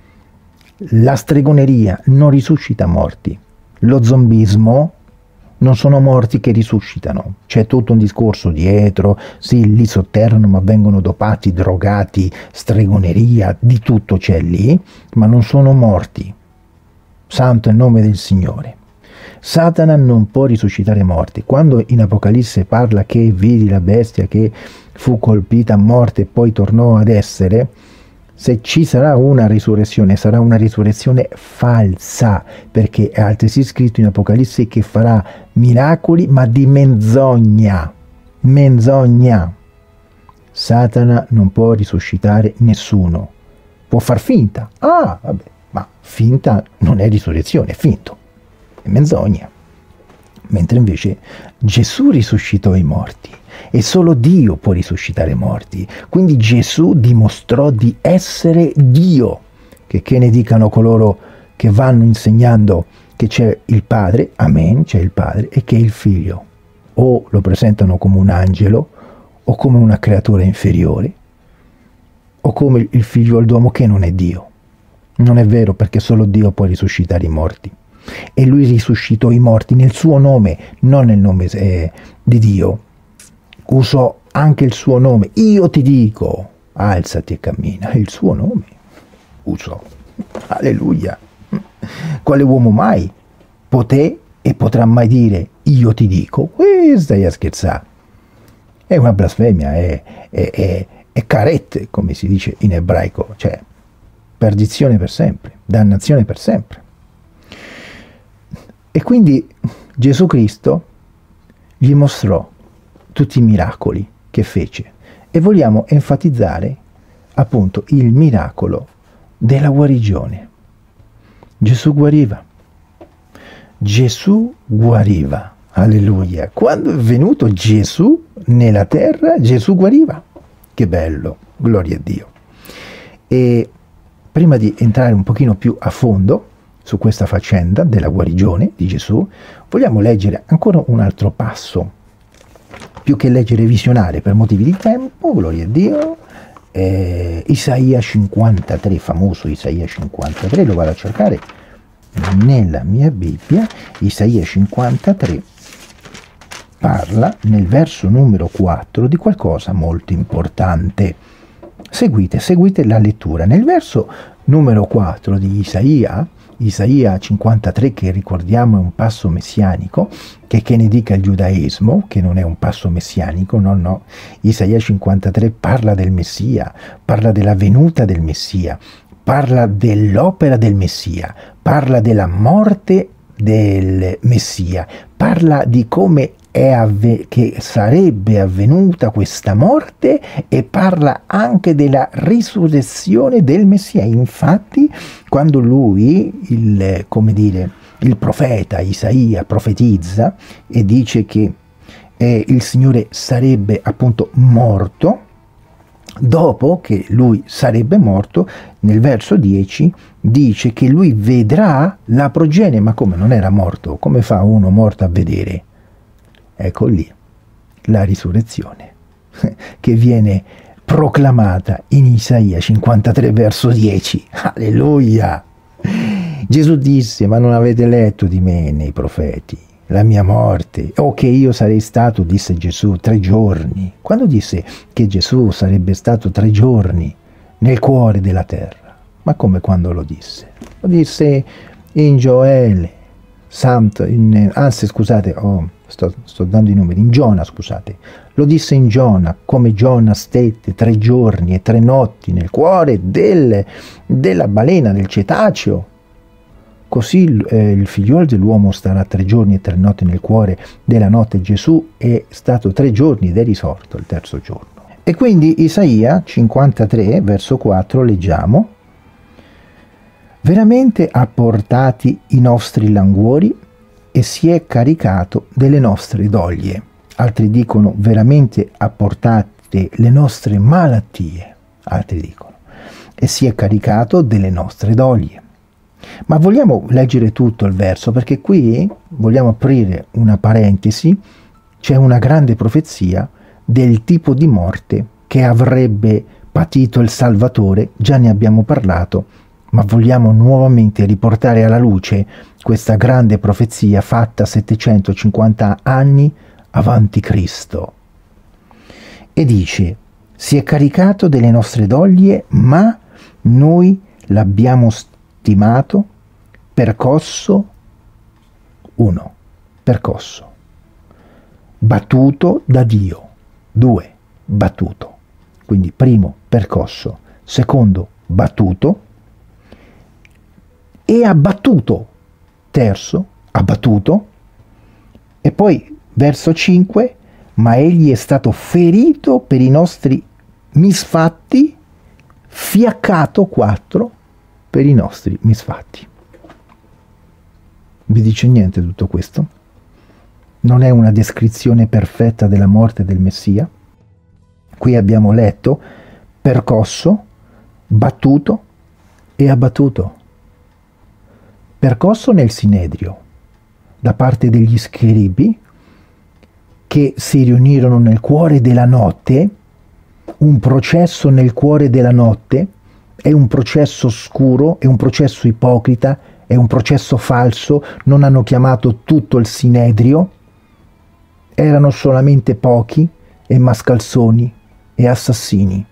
La stregoneria non risuscita morti. Lo zombismo non sono morti che risuscitano. C'è tutto un discorso dietro, sì, li sotterrano, ma vengono dopati, drogati, stregoneria, di tutto c'è lì, ma non sono morti. Santo è il nome del Signore. Satana non può risuscitare morti. Quando in Apocalisse parla che vidi la bestia che fu colpita a morte e poi tornò ad essere, se ci sarà una risurrezione, sarà una risurrezione falsa, perché è altresì scritto in Apocalisse che farà miracoli, ma di menzogna. Menzogna. Satana non può risuscitare nessuno. Può far finta. Ah, vabbè, ma finta non è risurrezione, è finto. È menzogna. Mentre invece Gesù risuscitò i morti. E solo Dio può risuscitare i morti. Quindi Gesù dimostrò di essere Dio. Che, che ne dicano coloro che vanno insegnando che c'è il Padre, amen, c'è il Padre, e che è il Figlio. O lo presentano come un angelo, o come una creatura inferiore, o come il figlio d'uomo che non è Dio. Non è vero, perché solo Dio può risuscitare i morti. E Lui risuscitò i morti nel suo nome, non nel nome eh, di Dio. Usò anche il suo nome. Io ti dico, alzati e cammina. È il suo nome. Usò. Alleluia. Quale uomo mai poté e potrà mai dire io ti dico? Eh, stai a scherzare. È una blasfemia, è, è, è, è carette, come si dice in ebraico, cioè perdizione per sempre, dannazione per sempre. E quindi Gesù Cristo gli mostrò tutti i miracoli che fece, e vogliamo enfatizzare appunto il miracolo della guarigione. Gesù guariva. Gesù guariva. Alleluia. Quando è venuto Gesù nella terra, Gesù guariva. Che bello, gloria a Dio. E prima di entrare un pochino più a fondo su questa faccenda della guarigione di Gesù, vogliamo leggere ancora un altro passo. Più che leggere visionare per motivi di tempo, gloria a Dio, eh, Isaia cinquantatré, famoso Isaia cinquantatré, lo vado a cercare nella mia Bibbia. Isaia cinquantatré parla nel verso numero quattro di qualcosa molto importante. Seguite, seguite la lettura. Nel verso numero quattro di Isaia, Isaia cinquantatré, che ricordiamo è un passo messianico, che, che ne dica il giudaismo, che non è un passo messianico, no, no. Isaia cinquantatré parla del Messia, parla della venuta del Messia, parla dell'opera del Messia, parla della morte del Messia, parla di come è avve- che sarebbe avvenuta questa morte, e parla anche della risurrezione del Messia. Infatti, quando lui, il, come dire, il profeta Isaia profetizza e dice che eh, il Signore sarebbe appunto morto, dopo che lui sarebbe morto, nel verso dieci dice che lui vedrà la progenie. Ma come, non era morto? Come fa uno morto a vedere? Ecco lì la risurrezione che viene proclamata in Isaia cinquantatré verso dieci. Alleluia! Gesù disse: ma non avete letto di me nei profeti la mia morte, o che io sarei stato, disse Gesù, tre giorni. Quando disse che Gesù sarebbe stato tre giorni nel cuore della terra? Ma come quando lo disse? Lo disse in Gioele, Santo, in, anzi scusate, oh, sto, sto dando i numeri, in Giona scusate, lo disse in Giona, come Giona stette tre giorni e tre notti nel cuore del, della balena, del cetaceo, così eh, il figliuolo dell'uomo starà tre giorni e tre notti nel cuore della notte. Gesù è stato tre giorni ed è risorto il terzo giorno. E quindi Isaia cinquantatré, verso quattro, leggiamo: veramente ha portati i nostri languori e si è caricato delle nostre doglie. Altri dicono veramente ha portate le nostre malattie. Altri dicono e si è caricato delle nostre doglie. Ma vogliamo leggere tutto il verso, perché qui vogliamo aprire una parentesi. C'è una grande profezia del tipo di morte che avrebbe patito il Salvatore. Già ne abbiamo parlato, ma vogliamo nuovamente riportare alla luce questa grande profezia fatta settecentocinquanta anni avanti Cristo. E dice: si è caricato delle nostre doglie, ma noi l'abbiamo stimato percosso, uno, percosso, battuto da Dio, due, battuto, quindi primo, percosso, secondo, battuto, e abbattuto, terzo, abbattuto, e poi verso cinque, ma egli è stato ferito per i nostri misfatti, fiaccato, quattro, per i nostri misfatti. Vi dice niente tutto questo? Non è una descrizione perfetta della morte del Messia? Qui abbiamo letto percosso, battuto e abbattuto. Percosso nel Sinedrio, da parte degli scribi che si riunirono nel cuore della notte. Un processo nel cuore della notte è un processo oscuro, è un processo ipocrita, è un processo falso. Non hanno chiamato tutto il Sinedrio, erano solamente pochi e mascalzoni e assassini.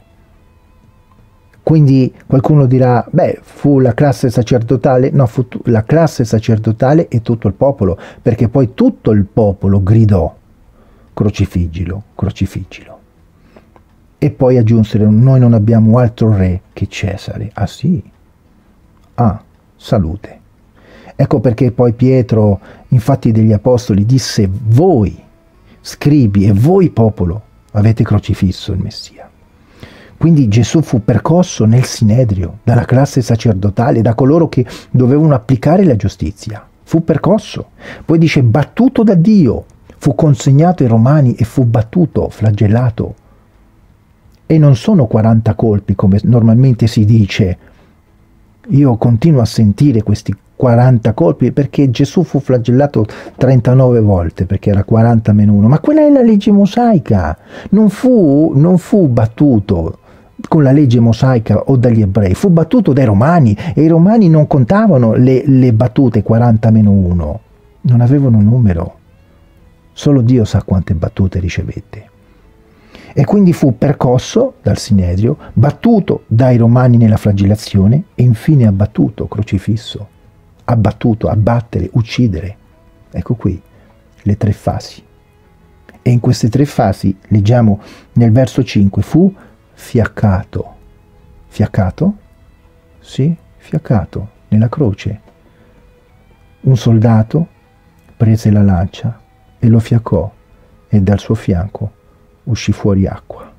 Quindi qualcuno dirà, beh, fu la classe sacerdotale? No, fu la classe sacerdotale e tutto il popolo, perché poi tutto il popolo gridò: crocifiggilo, crocifiggilo. E poi aggiunsero: noi non abbiamo altro re che Cesare. Ah sì? Ah, salute. Ecco perché poi Pietro, in Fatti degli Apostoli, disse: voi, scribi, e voi, popolo, avete crocifisso il Messia. Quindi Gesù fu percosso nel Sinedrio, dalla classe sacerdotale, da coloro che dovevano applicare la giustizia. Fu percosso. Poi dice battuto da Dio, fu consegnato ai Romani e fu battuto, flagellato. E non sono quaranta colpi come normalmente si dice. Io continuo a sentire questi quaranta colpi perché Gesù fu flagellato trentanove volte, perché era quaranta meno uno. Ma quella è la legge mosaica. Non fu, non fu battuto con la legge mosaica o dagli ebrei, fu battuto dai romani, e i romani non contavano le, le battute quaranta meno uno. Non avevano numero. Solo Dio sa quante battute ricevette. E quindi fu percosso dal Sinedrio, battuto dai romani nella flagellazione e infine abbattuto, crocifisso. Abbattuto, abbattere, uccidere. Ecco qui le tre fasi. E in queste tre fasi, leggiamo nel verso cinque, fu fiaccato. Fiaccato? Sì, fiaccato, nella croce. Un soldato prese la lancia e lo fiaccò, e dal suo fianco uscì fuori acqua.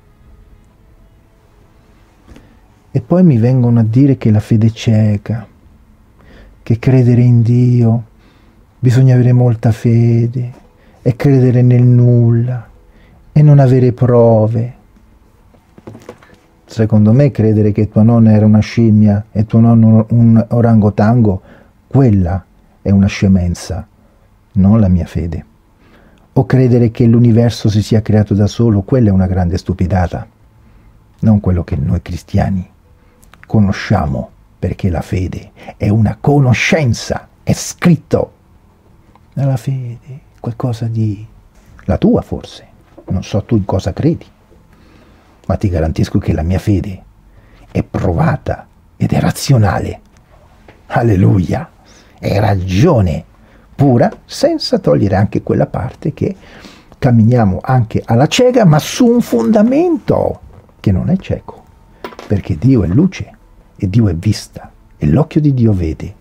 E poi mi vengono a dire che la fede è cieca, che credere in Dio bisogna avere molta fede e credere nel nulla e non avere prove. Secondo me credere che tua nonna era una scimmia e tuo nonno un orangotango, quella è una scemenza, non la mia fede. O credere che l'universo si sia creato da solo, quella è una grande stupidata, non quello che noi cristiani conosciamo, perché la fede è una conoscenza, è scritto nella fede, qualcosa di... la tua forse, non so tu in cosa credi, ma ti garantisco che la mia fede è provata ed è razionale. Alleluia! È ragione pura, senza togliere anche quella parte che camminiamo anche alla cieca, ma su un fondamento che non è cieco, perché Dio è luce e Dio è vista e l'occhio di Dio vede.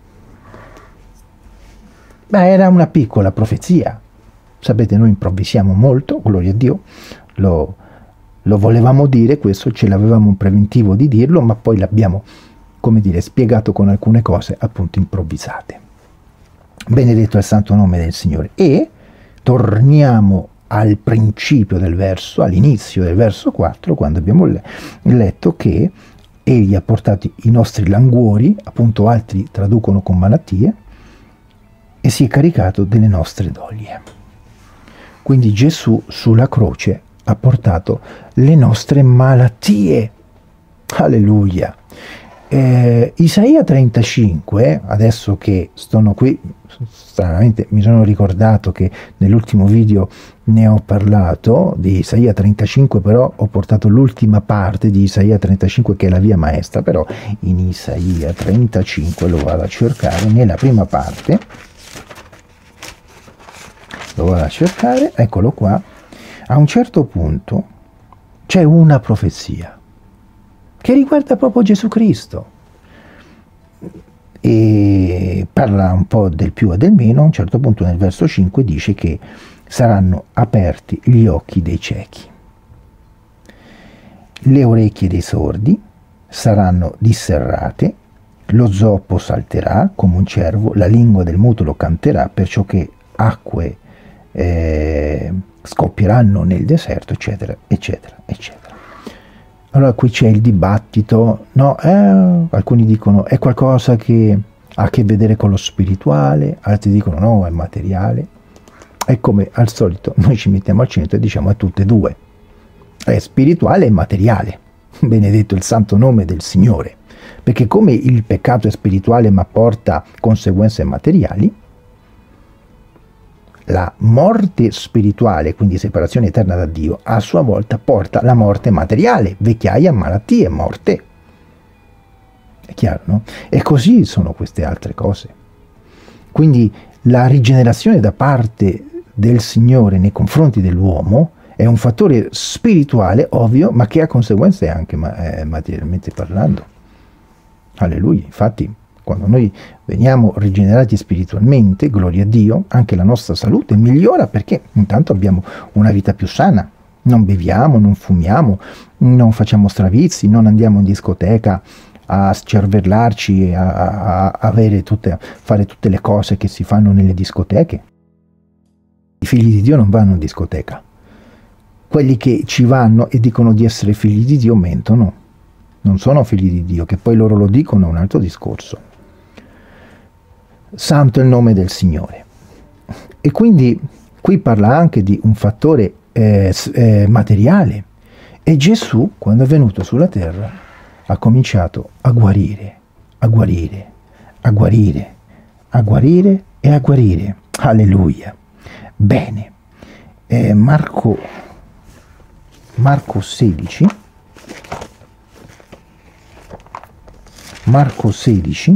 Ma era una piccola profezia. Sapete, noi improvvisiamo molto, gloria a Dio, lo, lo volevamo dire, questo ce l'avevamo un preventivo di dirlo, ma poi l'abbiamo, come dire, spiegato con alcune cose appunto improvvisate. Benedetto è il santo nome del Signore. E torniamo al principio del verso, all'inizio del verso quattro, quando abbiamo letto che Egli ha portato i nostri languori, appunto altri traducono con malattie, e si è caricato delle nostre doglie. Quindi Gesù sulla croce ha portato le nostre malattie. Alleluia! Eh, Isaia trentacinque, adesso che sono qui, stranamente mi sono ricordato che nell'ultimo video ne ho parlato di Isaia trentacinque, però ho portato l'ultima parte di Isaia trentacinque che è la via maestra, però in Isaia trentacinque lo vado a cercare nella prima parte, lo vado a cercare, eccolo qua. A un certo punto c'è una profezia che riguarda proprio Gesù Cristo e parla un po' del più e del meno. A un certo punto nel verso cinque dice che saranno aperti gli occhi dei ciechi, le orecchie dei sordi saranno disserrate, lo zoppo salterà come un cervo, la lingua del muto lo canterà, perciò che acque eh, scoppieranno nel deserto, eccetera, eccetera, eccetera. Allora qui c'è il dibattito, no? Eh, alcuni dicono è qualcosa che ha a che vedere con lo spirituale, altri dicono no, è materiale. E come al solito noi ci mettiamo al centro e diciamo a tutte e due, è spirituale e materiale, benedetto il santo nome del Signore, perché come il peccato è spirituale ma porta conseguenze materiali, la morte spirituale, quindi separazione eterna da Dio, a sua volta porta la morte materiale, vecchiaia, malattie, morte. È chiaro, no? E così sono queste altre cose. Quindi la rigenerazione da parte del Signore nei confronti dell'uomo è un fattore spirituale, ovvio, ma che ha conseguenze anche eh, materialmente parlando. Alleluia. Infatti, quando noi veniamo rigenerati spiritualmente, gloria a Dio, anche la nostra salute migliora, perché intanto abbiamo una vita più sana, non beviamo, non fumiamo, non facciamo stravizi, non andiamo in discoteca a scervellarci, a, a, a avere tutte, a fare tutte le cose che si fanno nelle discoteche. I figli di Dio non vanno in discoteca. Quelli che ci vanno e dicono di essere figli di Dio mentono. Non sono figli di Dio, che poi loro lo dicono è un altro discorso. Santo è il nome del Signore. E quindi qui parla anche di un fattore eh, eh, materiale. E Gesù, quando è venuto sulla terra, ha cominciato a guarire, a guarire, a guarire, a guarire e a guarire. Alleluia. Bene. Eh, Marco, Marco sedici. Marco sedici.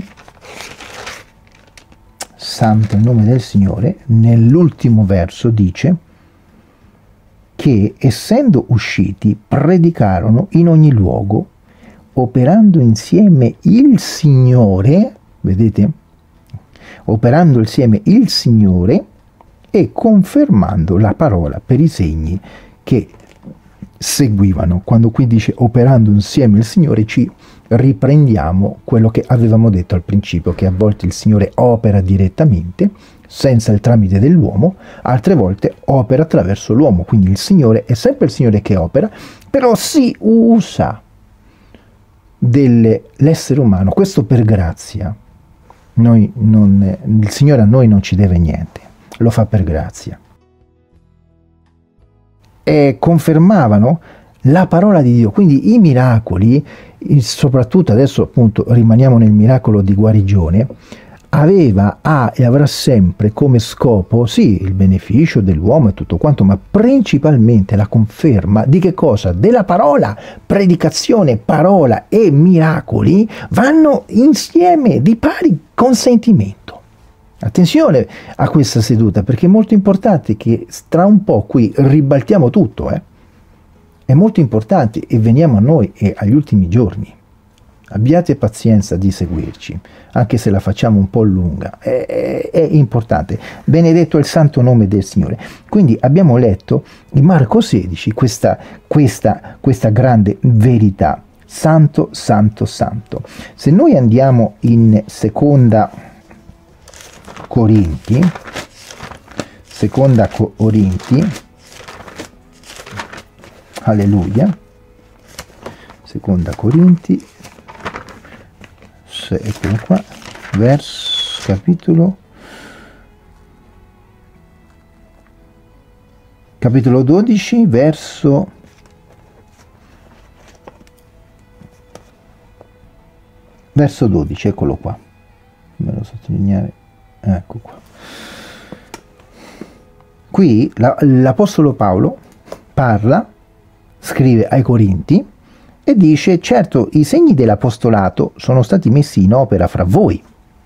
Santo il nome del Signore, nell'ultimo verso dice che essendo usciti predicarono in ogni luogo, operando insieme il Signore, vedete? Operando insieme il Signore e confermando la parola per i segni che seguivano. Quando qui dice operando insieme il Signore, ci riprendiamo quello che avevamo detto al principio, che a volte il Signore opera direttamente senza il tramite dell'uomo, altre volte opera attraverso l'uomo. Quindi il Signore è sempre il Signore che opera, però si usa dell'essere umano, questo per grazia. Noi non, il Signore a noi non ci deve niente, lo fa per grazia. E confermavano la parola di Dio, quindi i miracoli, soprattutto adesso appunto rimaniamo nel miracolo di guarigione, aveva, ha e avrà sempre come scopo, sì, il beneficio dell'uomo e tutto quanto, ma principalmente la conferma di che cosa? Della parola. Predicazione, parola e miracoli vanno insieme di pari consentimento. Attenzione a questa seduta, perché è molto importante che tra un po' qui ribaltiamo tutto, eh? È molto importante, e veniamo a noi e agli ultimi giorni. Abbiate pazienza di seguirci, anche se la facciamo un po' lunga, è, è, è importante. Benedetto è il santo nome del Signore. Quindi abbiamo letto in Marco sedici questa, questa, questa grande verità. Santo, santo, santo. Se noi andiamo in seconda Corinti, seconda Corinti, alleluia, seconda Corinti, eccolo qua, verso, capitolo, capitolo dodici, verso, verso dodici, eccolo qua, me lo sottolineare, ecco qua. Qui l'Apostolo Paolo parla, scrive ai Corinti, e dice: certo, i segni dell'apostolato sono stati messi in opera fra voi.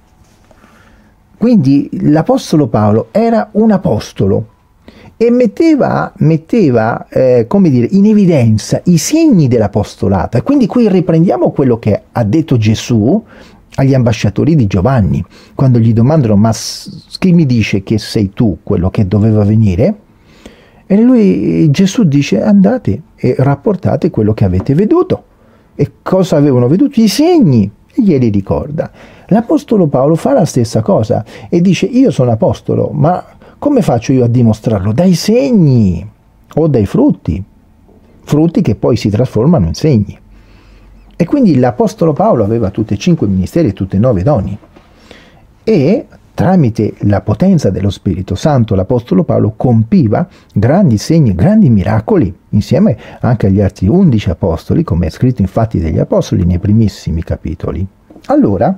Quindi l'Apostolo Paolo era un apostolo e metteva, metteva eh, come dire, in evidenza i segni dell'apostolato. E quindi qui riprendiamo quello che ha detto Gesù agli ambasciatori di Giovanni, quando gli domandano: ma chi mi dice che sei tu quello che doveva venire? E lui, Gesù dice: andate e rapportate quello che avete veduto. E cosa avevano veduto? I segni. E glieli ricorda. L'Apostolo Paolo fa la stessa cosa e dice: io sono apostolo, ma come faccio io a dimostrarlo? Dai segni o dai frutti. Frutti che poi si trasformano in segni. E quindi l'Apostolo Paolo aveva tutti e cinque ministeri e tutte e nove doni. E tramite la potenza dello Spirito Santo l'Apostolo Paolo compiva grandi segni, grandi miracoli, insieme anche agli altri undici apostoli, come è scritto infatti degli apostoli nei primissimi capitoli. Allora,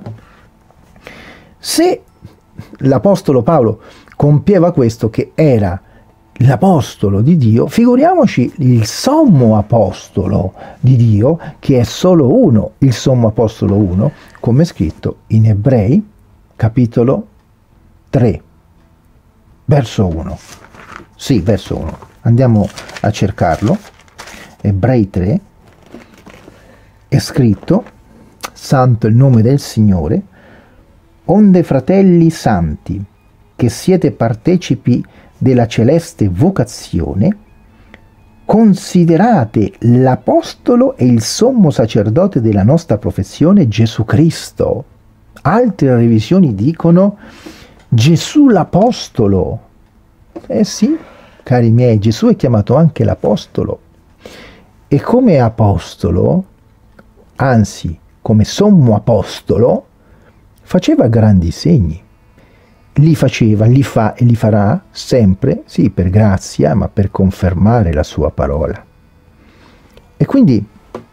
se l'Apostolo Paolo compieva questo, che era l'Apostolo di Dio, figuriamoci il sommo apostolo di Dio, che è solo uno, il sommo apostolo uno, come è scritto in Ebrei, capitolo tre, verso uno. Sì, verso uno. Andiamo a cercarlo. Ebrei tre, è scritto: santo il nome del Signore, onde fratelli santi, che siete partecipi della celeste vocazione, considerate l'apostolo e il sommo sacerdote della nostra professione, Gesù Cristo. Altre revisioni dicono Gesù l'apostolo. Eh sì, cari miei, Gesù è chiamato anche l'apostolo. E come apostolo, anzi come sommo apostolo, faceva grandi segni. Li faceva, li fa e li farà sempre, sì, per grazia, ma per confermare la sua parola. E quindi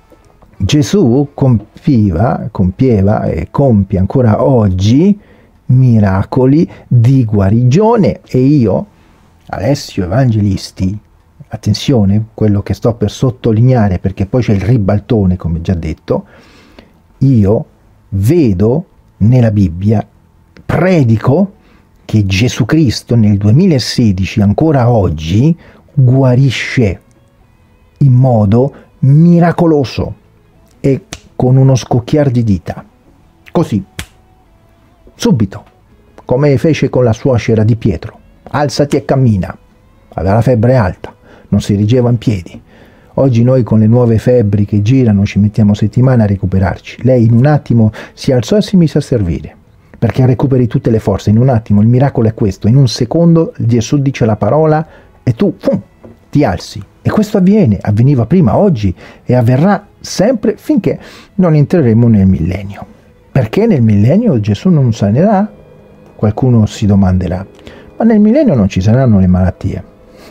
Gesù compiva, compieva e compie ancora oggi miracoli di guarigione. E io, Alessio Evangelisti, attenzione, quello che sto per sottolineare, perché poi c'è il ribaltone, come già detto, io vedo nella Bibbia, predico che Gesù Cristo nel duemilasedici, ancora oggi, guarisce in modo miracoloso e con uno scocchiar di dita, così, subito, come fece con la suocera di Pietro. Alzati e cammina. Aveva la febbre alta, non si reggeva in piedi. Oggi noi con le nuove febbri che girano ci mettiamo settimane a recuperarci. Lei in un attimo si alzò e si mise a servire, perché recuperi tutte le forze in un attimo. Il miracolo è questo: in un secondo Gesù dice la parola e tu fum, ti alzi. E questo avviene, avveniva prima, oggi, e avverrà sempre finché non entreremo nel millennio. Perché nel millennio Gesù non sanerà? Qualcuno si domanderà. Ma nel millennio non ci saranno le malattie.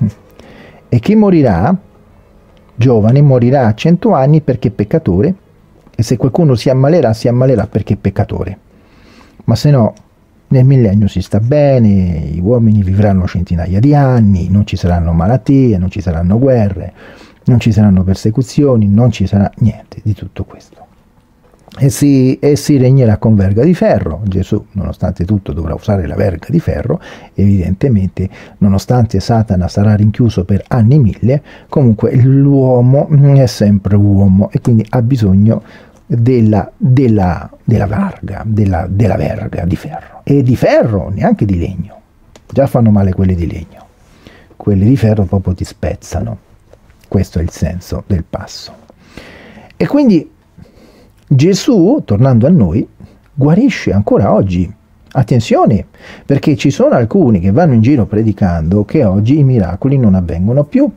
E chi morirà, giovane, morirà a cento anni perché è peccatore, e se qualcuno si ammalerà, si ammalerà perché è peccatore. Ma se no, nel millennio si sta bene, gli uomini vivranno centinaia di anni, non ci saranno malattie, non ci saranno guerre, non ci saranno persecuzioni, non ci sarà niente di tutto questo. e si, e si regnerà con verga di ferro. Gesù, nonostante tutto, dovrà usare la verga di ferro, evidentemente, nonostante Satana sarà rinchiuso per anni mille, comunque l'uomo è sempre uomo e quindi ha bisogno della, della, della verga, della, della verga di ferro. E di ferro, neanche di legno. Già fanno male quelli di legno. Quelli di ferro proprio ti spezzano. Questo è il senso del passo. E quindi Gesù, tornando a noi, guarisce ancora oggi. Attenzione, perché ci sono alcuni che vanno in giro predicando che oggi i miracoli non avvengono più.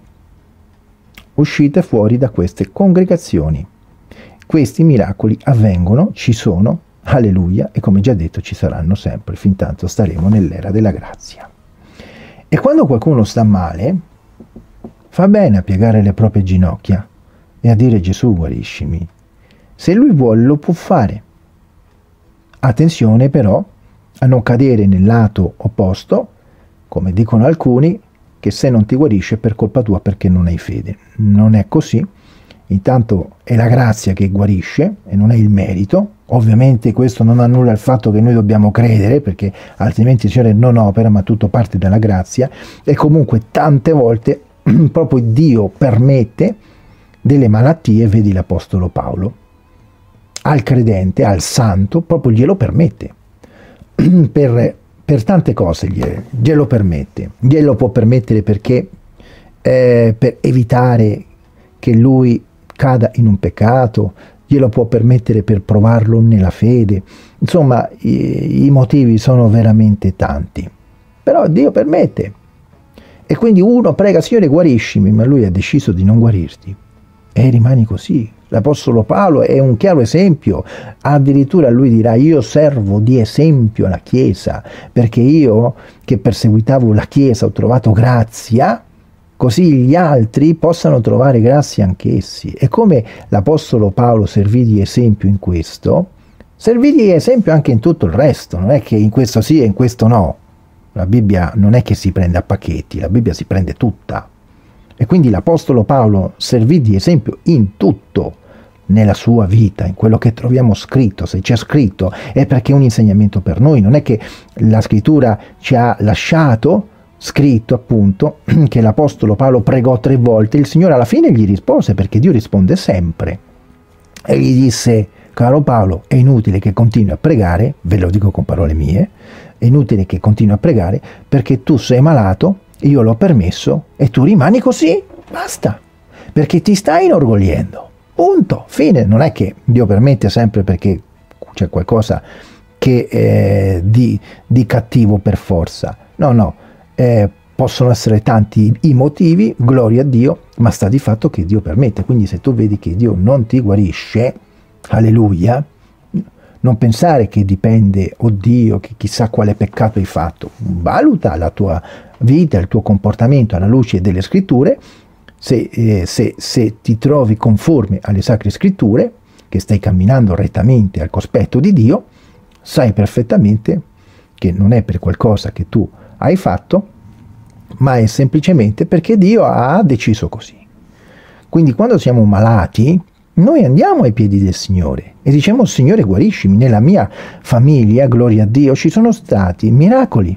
Uscite fuori da queste congregazioni. Questi miracoli avvengono, ci sono, alleluia, e come già detto ci saranno sempre, fin tanto staremo nell'era della grazia. E quando qualcuno sta male, fa bene a piegare le proprie ginocchia e a dire: Gesù, guariscimi. Se lui vuole lo può fare. Attenzione però a non cadere nel lato opposto, come dicono alcuni, che se non ti guarisce è per colpa tua perché non hai fede. Non è così. Intanto è la grazia che guarisce e non è il merito. Ovviamente questo non annulla il fatto che noi dobbiamo credere, perché altrimenti il Signore non opera, ma tutto parte dalla grazia. E comunque tante volte proprio Dio permette delle malattie, vedi l'Apostolo Paolo, al credente, al santo, proprio glielo permette, per, per tante cose glielo, glielo permette, glielo può permettere perché eh, per evitare che lui cada in un peccato, glielo può permettere per provarlo nella fede, insomma i, i motivi sono veramente tanti, però Dio permette. E quindi uno prega: Signore, guariscimi, ma lui ha deciso di non guarirti e rimani così. L'Apostolo Paolo è un chiaro esempio, addirittura lui dirà: io servo di esempio alla Chiesa, perché io che perseguitavo la Chiesa ho trovato grazia, così gli altri possano trovare grazia anch'essi. E come l'Apostolo Paolo servì di esempio in questo, servì di esempio anche in tutto il resto, non è che in questo sì e in questo no. La Bibbia non è che si prende a pacchetti, la Bibbia si prende tutta. E quindi l'Apostolo Paolo servì di esempio in tutto nella sua vita, in quello che troviamo scritto. Se c'è scritto è perché è un insegnamento per noi, non è che la scrittura ci ha lasciato scritto appunto che l'Apostolo Paolo pregò tre volte, il Signore alla fine gli rispose, perché Dio risponde sempre, e gli disse: caro Paolo, è inutile che continui a pregare, ve lo dico con parole mie, è inutile che continui a pregare perché tu sei malato, io l'ho permesso e tu rimani così, basta, perché ti stai inorgogliendo, punto, fine. Non è che Dio permette sempre perché c'è qualcosa che è di, di cattivo per forza, no no, eh, possono essere tanti i motivi, gloria a Dio, ma sta di fatto che Dio permette. Quindi se tu vedi che Dio non ti guarisce, alleluia, non pensare che dipende, oddio, che chissà quale peccato hai fatto. Valuta la tua vita, il tuo comportamento alla luce delle scritture. Se, eh, se, se ti trovi conforme alle sacre scritture, che stai camminando rettamente al cospetto di Dio, sai perfettamente che non è per qualcosa che tu hai fatto, ma è semplicemente perché Dio ha deciso così. Quindi quando siamo malati, noi andiamo ai piedi del Signore e diciamo: Signore, guariscimi. Nella mia famiglia, gloria a Dio, ci sono stati miracoli,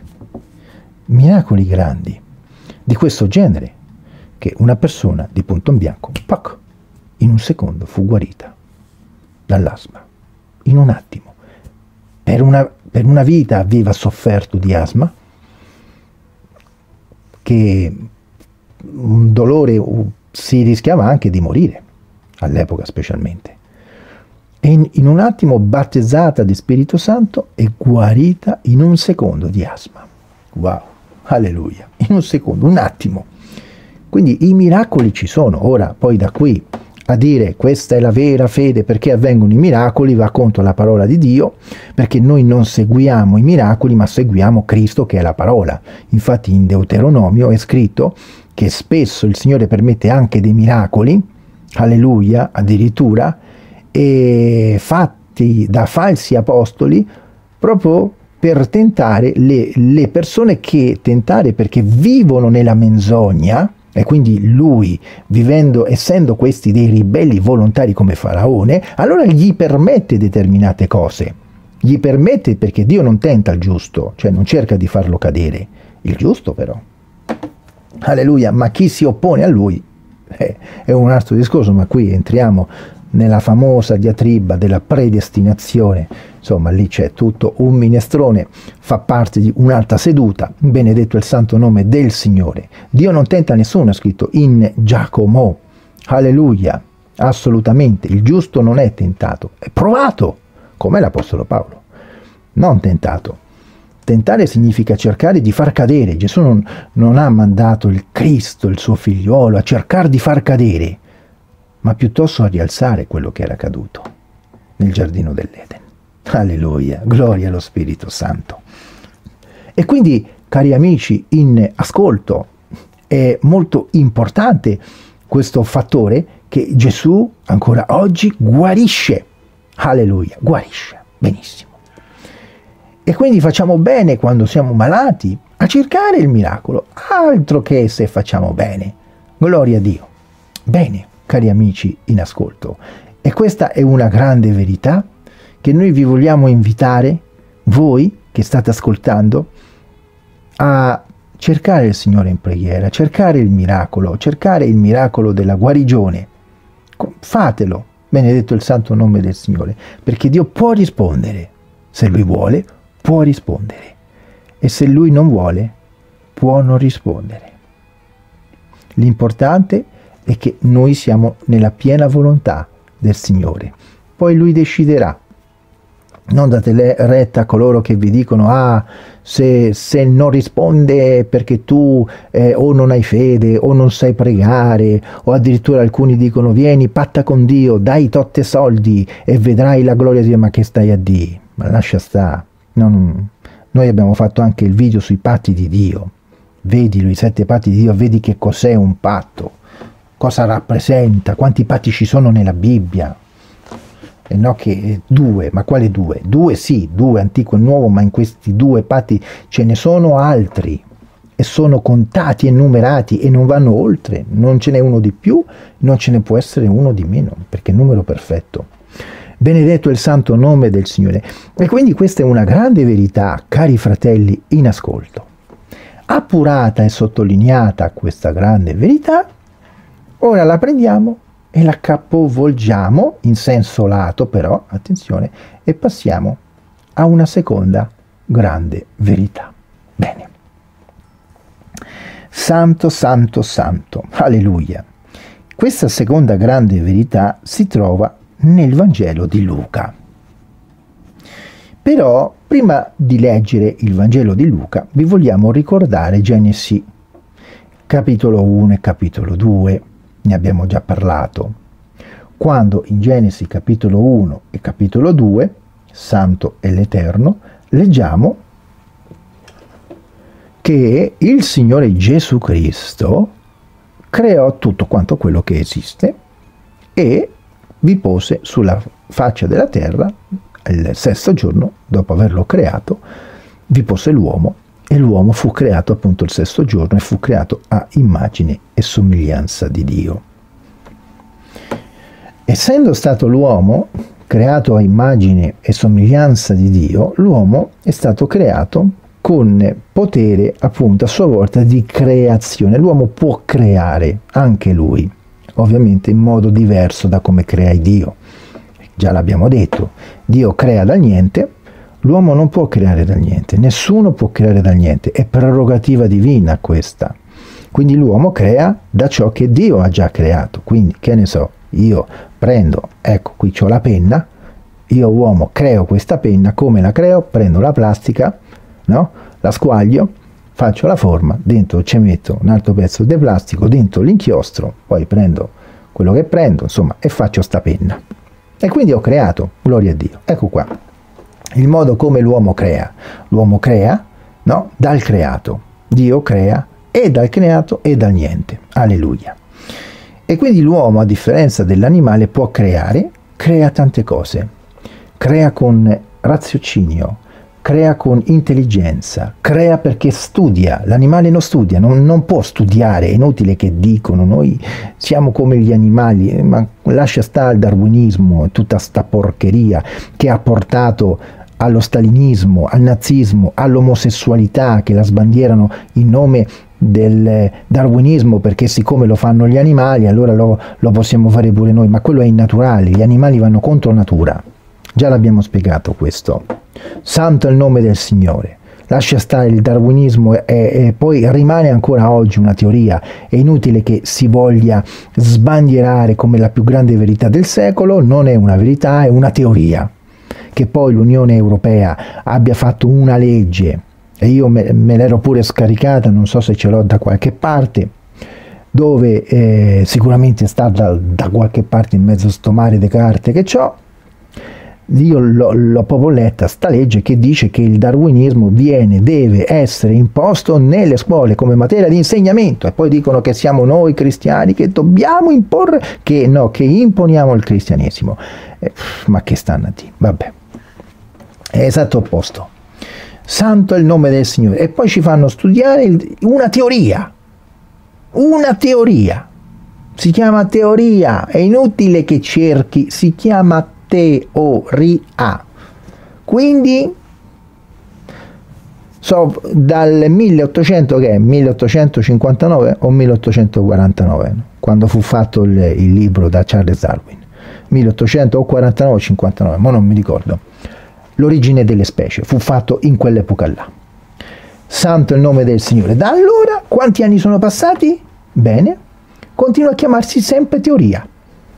miracoli grandi di questo genere, che una persona di punto in bianco, pac, in un secondo fu guarita dall'asma, in un attimo. Per una, per una vita aveva sofferto di asma, che un dolore, si rischiava anche di morire, all'epoca specialmente, e in, in un attimo battezzata di Spirito Santo e guarita in un secondo di asma. Wow, alleluia, in un secondo, un attimo. Quindi i miracoli ci sono. Ora poi da qui a dire questa è la vera fede perché avvengono i miracoli va contro la parola di Dio, perché noi non seguiamo i miracoli ma seguiamo Cristo, che è la parola. Infatti in Deuteronomio è scritto che spesso il Signore permette anche dei miracoli, alleluia, addirittura, e fatti da falsi apostoli proprio per tentare le, le persone, che tentare perché vivono nella menzogna, E quindi lui, vivendo, essendo questi dei ribelli volontari come Faraone, allora gli permette determinate cose. Gli permette perché Dio non tenta il giusto, cioè non cerca di farlo cadere. Il giusto però. Alleluia, ma chi si oppone a lui eh, è un altro discorso, ma qui entriamo nella famosa diatriba della predestinazione. Insomma, lì c'è tutto un minestrone, fa parte di un'altra seduta. Benedetto il santo nome del Signore. Dio non tenta nessuno, è scritto in Giacomo. Alleluia, assolutamente. Il giusto non è tentato, è provato, come l'Apostolo Paolo. Non tentato. Tentare significa cercare di far cadere. Gesù non, non ha mandato il Cristo, il suo figliolo, a cercare di far cadere, ma piuttosto a rialzare quello che era caduto nel giardino dell'Eden. Alleluia, gloria allo Spirito Santo. E quindi, cari amici in ascolto, è molto importante questo fattore che Gesù ancora oggi guarisce. Alleluia, guarisce, benissimo. E quindi facciamo bene quando siamo malati a cercare il miracolo, altro che se facciamo bene. Gloria a Dio. Bene, cari amici in ascolto, e questa è una grande verità che noi vi vogliamo invitare, voi che state ascoltando, a cercare il Signore in preghiera, cercare il miracolo, cercare il miracolo della guarigione. Fatelo, benedetto il santo nome del Signore, perché Dio può rispondere. Se Lui vuole, può rispondere. E se Lui non vuole, può non rispondere. L'importante è che noi siamo nella piena volontà del Signore. Poi Lui deciderà. Non date retta a coloro che vi dicono ah, se, se non risponde perché tu eh, o non hai fede o non sai pregare, o addirittura alcuni dicono vieni, patta con Dio, dai totte soldi e vedrai la gloria di Dio. Ma che stai a dire? Ma lascia stare. Non, noi abbiamo fatto anche il video sui patti di Dio. Vedilo, i sette patti di Dio, vedi che cos'è un patto, cosa rappresenta, quanti patti ci sono nella Bibbia. E no che due, ma quale due? Due sì, due, antico e nuovo, ma in questi due patti ce ne sono altri e sono contati e numerati e non vanno oltre. Non ce n'è uno di più, non ce ne può essere uno di meno, perché è il numero perfetto. Benedetto il santo nome del Signore. E quindi questa è una grande verità, cari fratelli in ascolto. Appurata e sottolineata questa grande verità, ora la prendiamo e la capovolgiamo in senso lato, però, attenzione, e passiamo a una seconda grande verità. Bene. Santo, santo, santo. Alleluia. Questa seconda grande verità si trova nel Vangelo di Luca. Però, prima di leggere il Vangelo di Luca, vi vogliamo ricordare Genesi, capitolo uno e capitolo due. Ne abbiamo già parlato, quando in Genesi capitolo uno e capitolo due, Santo e l'Eterno, leggiamo che il Signore Gesù Cristo creò tutto quanto quello che esiste e vi pose sulla faccia della terra il sesto giorno, dopo averlo creato, vi pose l'uomo e l'uomo fu creato appunto il sesto giorno e fu creato a immagine e somiglianza di Dio. Essendo stato l'uomo creato a immagine e somiglianza di Dio, l'uomo è stato creato con potere appunto a sua volta di creazione. L'uomo può creare anche lui, ovviamente in modo diverso da come crea Dio. Già l'abbiamo detto, Dio crea dal niente. L'uomo non può creare dal niente, nessuno può creare dal niente, è prerogativa divina questa. Quindi l'uomo crea da ciò che Dio ha già creato. Quindi, che ne so, io prendo, ecco qui c'ho la penna, io uomo creo questa penna, come la creo? Prendo la plastica, no? La squaglio, faccio la forma, dentro ci metto un altro pezzo di plastico, dentro l'inchiostro, poi prendo quello che prendo, insomma, e faccio sta penna. E quindi ho creato, gloria a Dio. Ecco qua. Il modo come l'uomo crea. L'uomo crea, no? Dal creato. Dio crea e dal creato e dal niente. Alleluia. E quindi l'uomo, a differenza dell'animale, può creare, crea tante cose. Crea con raziocinio, crea con intelligenza, crea perché studia, l'animale non studia, non, non può studiare, è inutile che dicono, noi siamo come gli animali, ma lascia stare il darwinismo, tutta sta porcheria che ha portato allo stalinismo, al nazismo, all'omosessualità, che la sbandierano in nome del darwinismo, perché siccome lo fanno gli animali allora lo, lo possiamo fare pure noi, ma quello è innaturale, gli animali vanno contro natura, già l'abbiamo spiegato questo. Santo è il nome del Signore, lascia stare il darwinismo e, e poi rimane ancora oggi una teoria, è inutile che si voglia sbandierare come la più grande verità del secolo, non è una verità, è una teoria. Che poi l'Unione Europea abbia fatto una legge, e io me, me l'ero pure scaricata, non so se ce l'ho da qualche parte, dove eh, sicuramente sta da, da qualche parte in mezzo a sto mare di carte che ho, io l'ho proprio letta sta legge che dice che il darwinismo viene, deve essere imposto nelle scuole come materia di insegnamento, e poi dicono che siamo noi cristiani che dobbiamo imporre, che no, che imponiamo il cristianesimo, eh, ma che stanno a dire, vabbè, è esatto opposto. Santo è il nome del Signore, e poi ci fanno studiare il, una teoria, una teoria, si chiama teoria, è inutile che cerchi, si chiama teoria, quindi so, dal milleottocento, che è milleottocentocinquantanove o milleottocentoquarantanove, quando fu fatto il, il libro da Charles Darwin, milleottocentoquarantanove o cinquantanove, ma non mi ricordo, l'origine delle specie fu fatto in quell'epoca là. Santo è il nome del Signore. Da allora quanti anni sono passati? Bene, continua a chiamarsi sempre teoria.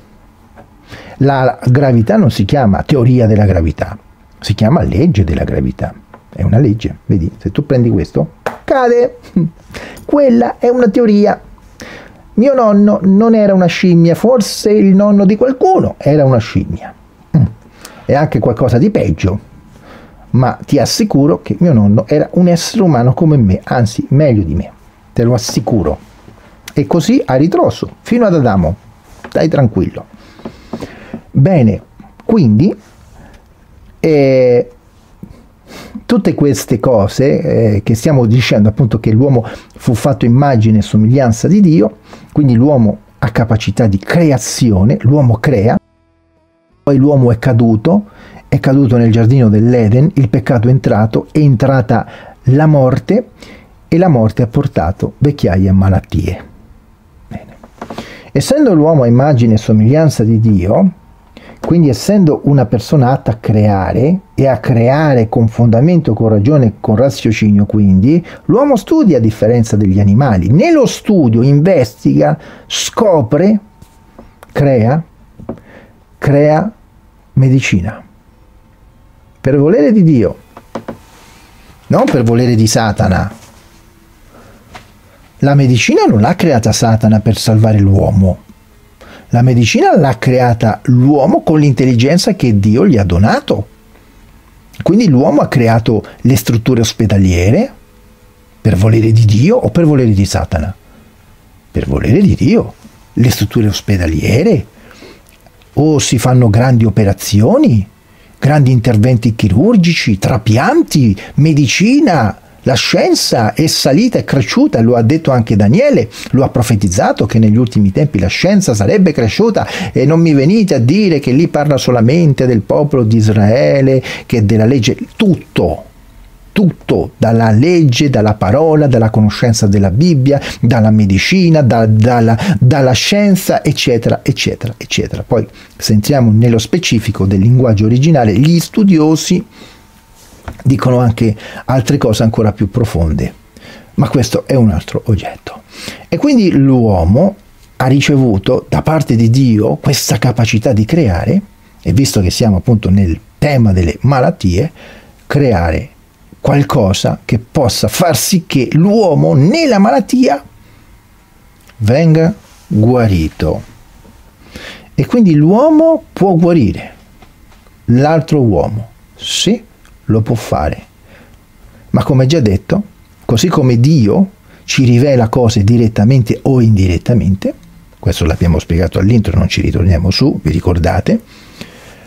La gravità non si chiama teoria della gravità, si chiama legge della gravità, è una legge, vedi, se tu prendi questo cade, quella è una teoria. Mio nonno non era una scimmia, forse il nonno di qualcuno era una scimmia, è anche qualcosa di peggio, ma ti assicuro che mio nonno era un essere umano come me, anzi meglio di me, te lo assicuro, e così a ritroso fino ad Adamo, stai tranquillo. Bene, quindi eh, tutte queste cose eh, che stiamo dicendo, appunto, che l'uomo fu fatto immagine e somiglianza di Dio, quindi l'uomo ha capacità di creazione, l'uomo crea, poi l'uomo è caduto, è caduto nel giardino dell'Eden, il peccato è entrato, è entrata la morte, e la morte ha portato vecchiaia e malattie. Bene. Essendo l'uomo a immagine e somiglianza di Dio, quindi essendo una persona atta a creare, e a creare con fondamento, con ragione, con raziocinio, quindi l'uomo studia a differenza degli animali. Nello studio investiga, scopre, crea, crea medicina. Per volere di Dio, non per volere di Satana. La medicina non l'ha creata Satana per salvare l'uomo. La medicina l'ha creata l'uomo con l'intelligenza che Dio gli ha donato. Quindi l'uomo ha creato le strutture ospedaliere per volere di Dio o per volere di Satana? Per volere di Dio. Le strutture ospedaliere, o si fanno grandi operazioni, grandi interventi chirurgici, trapianti, medicina. La scienza è salita e cresciuta, lo ha detto anche Daniele, lo ha profetizzato che negli ultimi tempi la scienza sarebbe cresciuta, e non mi venite a dire che lì parla solamente del popolo di Israele, che della legge, tutto, tutto, dalla legge, dalla parola, dalla conoscenza della Bibbia, dalla medicina, da, dalla, dalla scienza, eccetera, eccetera, eccetera. Poi, se entriamo nello specifico del linguaggio originale, gli studiosi dicono anche altre cose ancora più profonde, ma questo è un altro oggetto. E quindi l'uomo ha ricevuto da parte di Dio questa capacità di creare, e visto che siamo appunto nel tema delle malattie, creare qualcosa che possa far sì che l'uomo nella malattia venga guarito. E quindi l'uomo può guarire l'altro uomo, sì, lo può fare, ma come già detto, così come Dio ci rivela cose direttamente o indirettamente, questo l'abbiamo spiegato all'intro, non ci ritorniamo su, vi ricordate,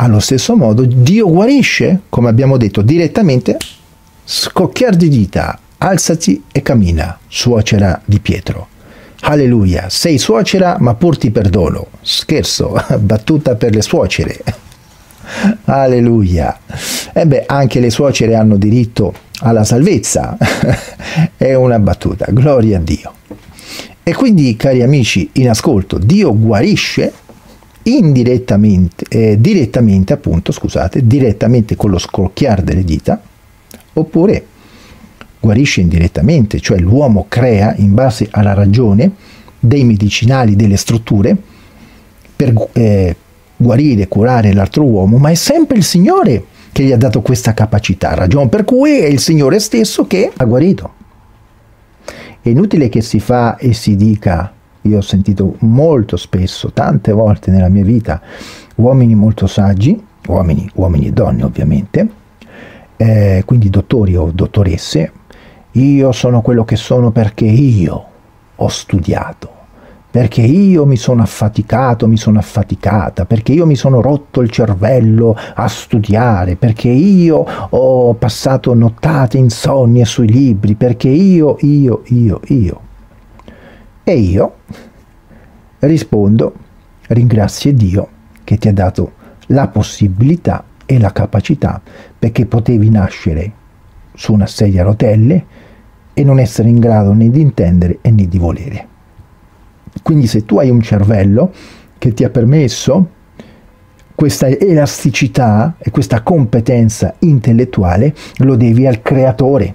Allo stesso modo Dio guarisce, come abbiamo detto, direttamente, scocchiar di dita, alzati e cammina, suocera di Pietro. Alleluia, sei suocera ma pur ti perdono. Scherzo, battuta per le suocere. Alleluia. E beh, anche le suocere hanno diritto alla salvezza. È una battuta, gloria a Dio. E quindi, cari amici in ascolto, Dio guarisce indirettamente, eh, direttamente appunto, scusate, direttamente con lo scrocchiare delle dita, oppure guarisce indirettamente, cioè l'uomo crea in base alla ragione dei medicinali, delle strutture per eh, guarire, curare l'altro uomo, ma è sempre il Signore che gli ha dato questa capacità, ragione per cui è il Signore stesso che ha guarito. È inutile che si fa e si dica, io ho sentito molto spesso, tante volte nella mia vita, uomini molto saggi, uomini, uomini e donne ovviamente, eh, quindi dottori o dottoresse, io sono quello che sono perché io ho studiato, perché io mi sono affaticato, mi sono affaticata, perché io mi sono rotto il cervello a studiare, perché io ho passato nottate insonnie sui libri, perché io, io, io, io. E io rispondo, ringrazia Dio che ti ha dato la possibilità e la capacità, perché potevi nascere su una sedia a rotelle e non essere in grado né di intendere né di volere. Quindi se tu hai un cervello che ti ha permesso questa elasticità e questa competenza intellettuale, lo devi al creatore.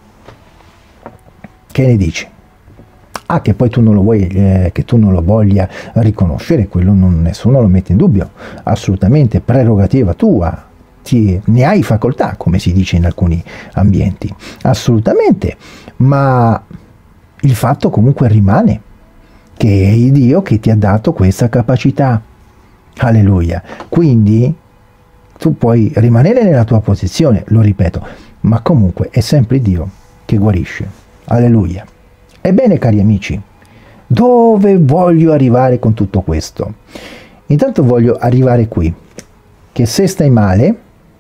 Che ne dici? Ah, che poi tu non lo vuoi, eh, che tu non lo voglia riconoscere, quello non, nessuno lo mette in dubbio, assolutamente, prerogativa tua, ti, ne hai facoltà, come si dice in alcuni ambienti, assolutamente, ma il fatto comunque rimane che è Dio che ti ha dato questa capacità. Alleluia. Quindi tu puoi rimanere nella tua posizione, lo ripeto, ma comunque è sempre Dio che guarisce. Alleluia. Ebbene, cari amici, dove voglio arrivare con tutto questo? Intanto voglio arrivare qui, che se stai male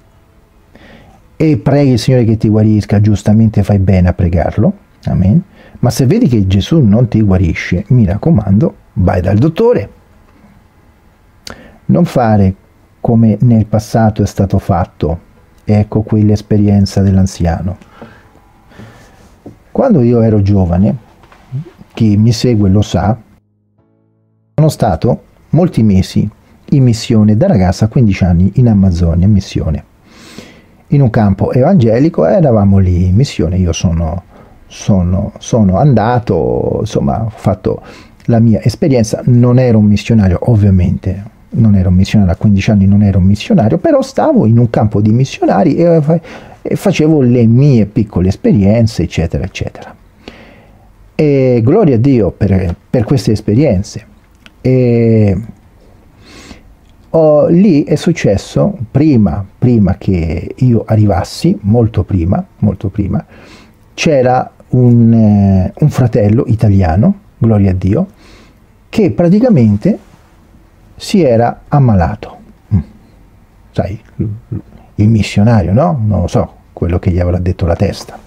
e preghi il Signore che ti guarisca, giustamente fai bene a pregarlo, amen. Ma se vedi che Gesù non ti guarisce, mi raccomando, vai dal dottore. Non fare come nel passato è stato fatto. Ecco qui l'esperienza dell'anziano. Quando io ero giovane, chi mi segue lo sa, sono stato molti mesi in missione da ragazza a quindici anni in Amazzonia, in missione. In un campo evangelico eravamo lì in missione, io sono... Sono, sono andato, insomma, ho fatto la mia esperienza, non ero un missionario, ovviamente, non ero un missionario, a quindici anni non ero un missionario, però stavo in un campo di missionari e, e facevo le mie piccole esperienze, eccetera, eccetera. E gloria a Dio per, per queste esperienze. E oh, lì è successo, prima, prima che io arrivassi, molto prima, molto prima, c'era Un, eh, un fratello italiano, gloria a Dio, che praticamente si era ammalato. Mm. Sai, il missionario, no? Non lo so, quello che gli avrà detto la testa.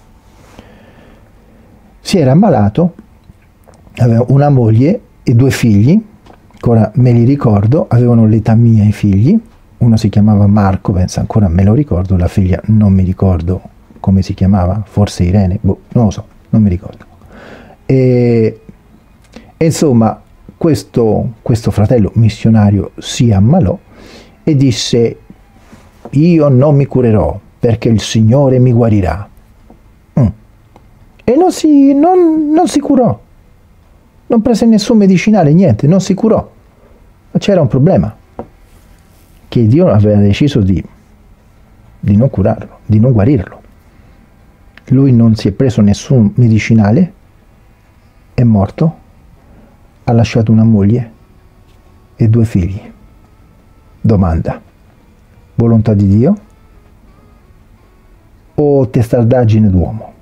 Si era ammalato, aveva una moglie e due figli, ancora me li ricordo, avevano l'età mia i figli, uno si chiamava Marco, pensa ancora me lo ricordo, la figlia non mi ricordo come si chiamava, forse Irene, boh, non lo so, non mi ricordo. E, e insomma, questo, questo fratello missionario si ammalò e disse: io non mi curerò perché il Signore mi guarirà. Mm. E non si, non, non si curò, non prese nessun medicinale, niente, non si curò. Ma c'era un problema, che Dio aveva deciso di, di non curarlo, di non guarirlo. Lui non si è preso nessun medicinale, è morto, ha lasciato una moglie e due figli. Domanda: volontà di Dio o testardaggine d'uomo?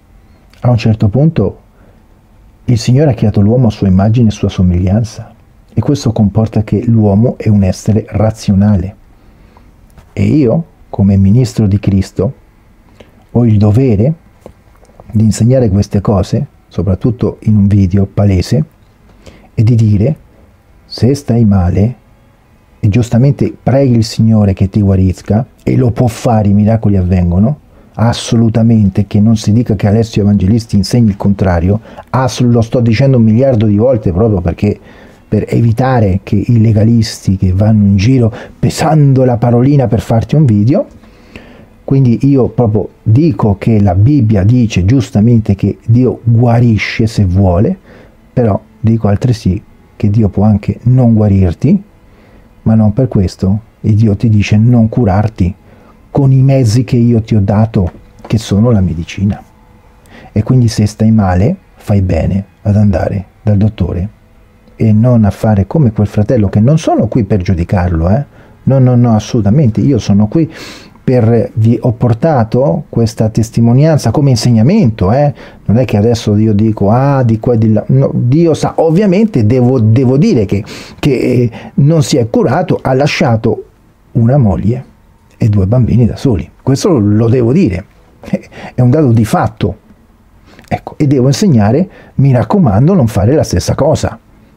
A un certo punto il Signore ha creato l'uomo a sua immagine e sua somiglianza e questo comporta che l'uomo è un essere razionale. E io, come ministro di Cristo, ho il dovere di insegnare queste cose, soprattutto in un video palese, e di dire: se stai male, e giustamente preghi il Signore che ti guarisca, e lo può fare, i miracoli avvengono, assolutamente, che non si dica che Alessio Evangelisti insegni il contrario, lo sto dicendo un miliardo di volte proprio perché per evitare che i legalisti che vanno in giro pesando la parolina per farti un video. Quindi io proprio dico che la Bibbia dice giustamente che Dio guarisce se vuole, però dico altresì che Dio può anche non guarirti, ma non per questo e Dio ti dice non curarti con i mezzi che io ti ho dato, che sono la medicina. E quindi se stai male, fai bene ad andare dal dottore e non a fare come quel fratello, che non sono qui per giudicarlo, eh? No, no, no, assolutamente, io sono qui per, vi ho portato questa testimonianza come insegnamento, eh? Non è che adesso io dico, ah, di qua e di là, no, Dio sa, ovviamente devo, devo dire che, che non si è curato, ha lasciato una moglie e due bambini da soli, questo lo devo dire, è un dato di fatto, ecco, e devo insegnare, mi raccomando, non fare la stessa cosa,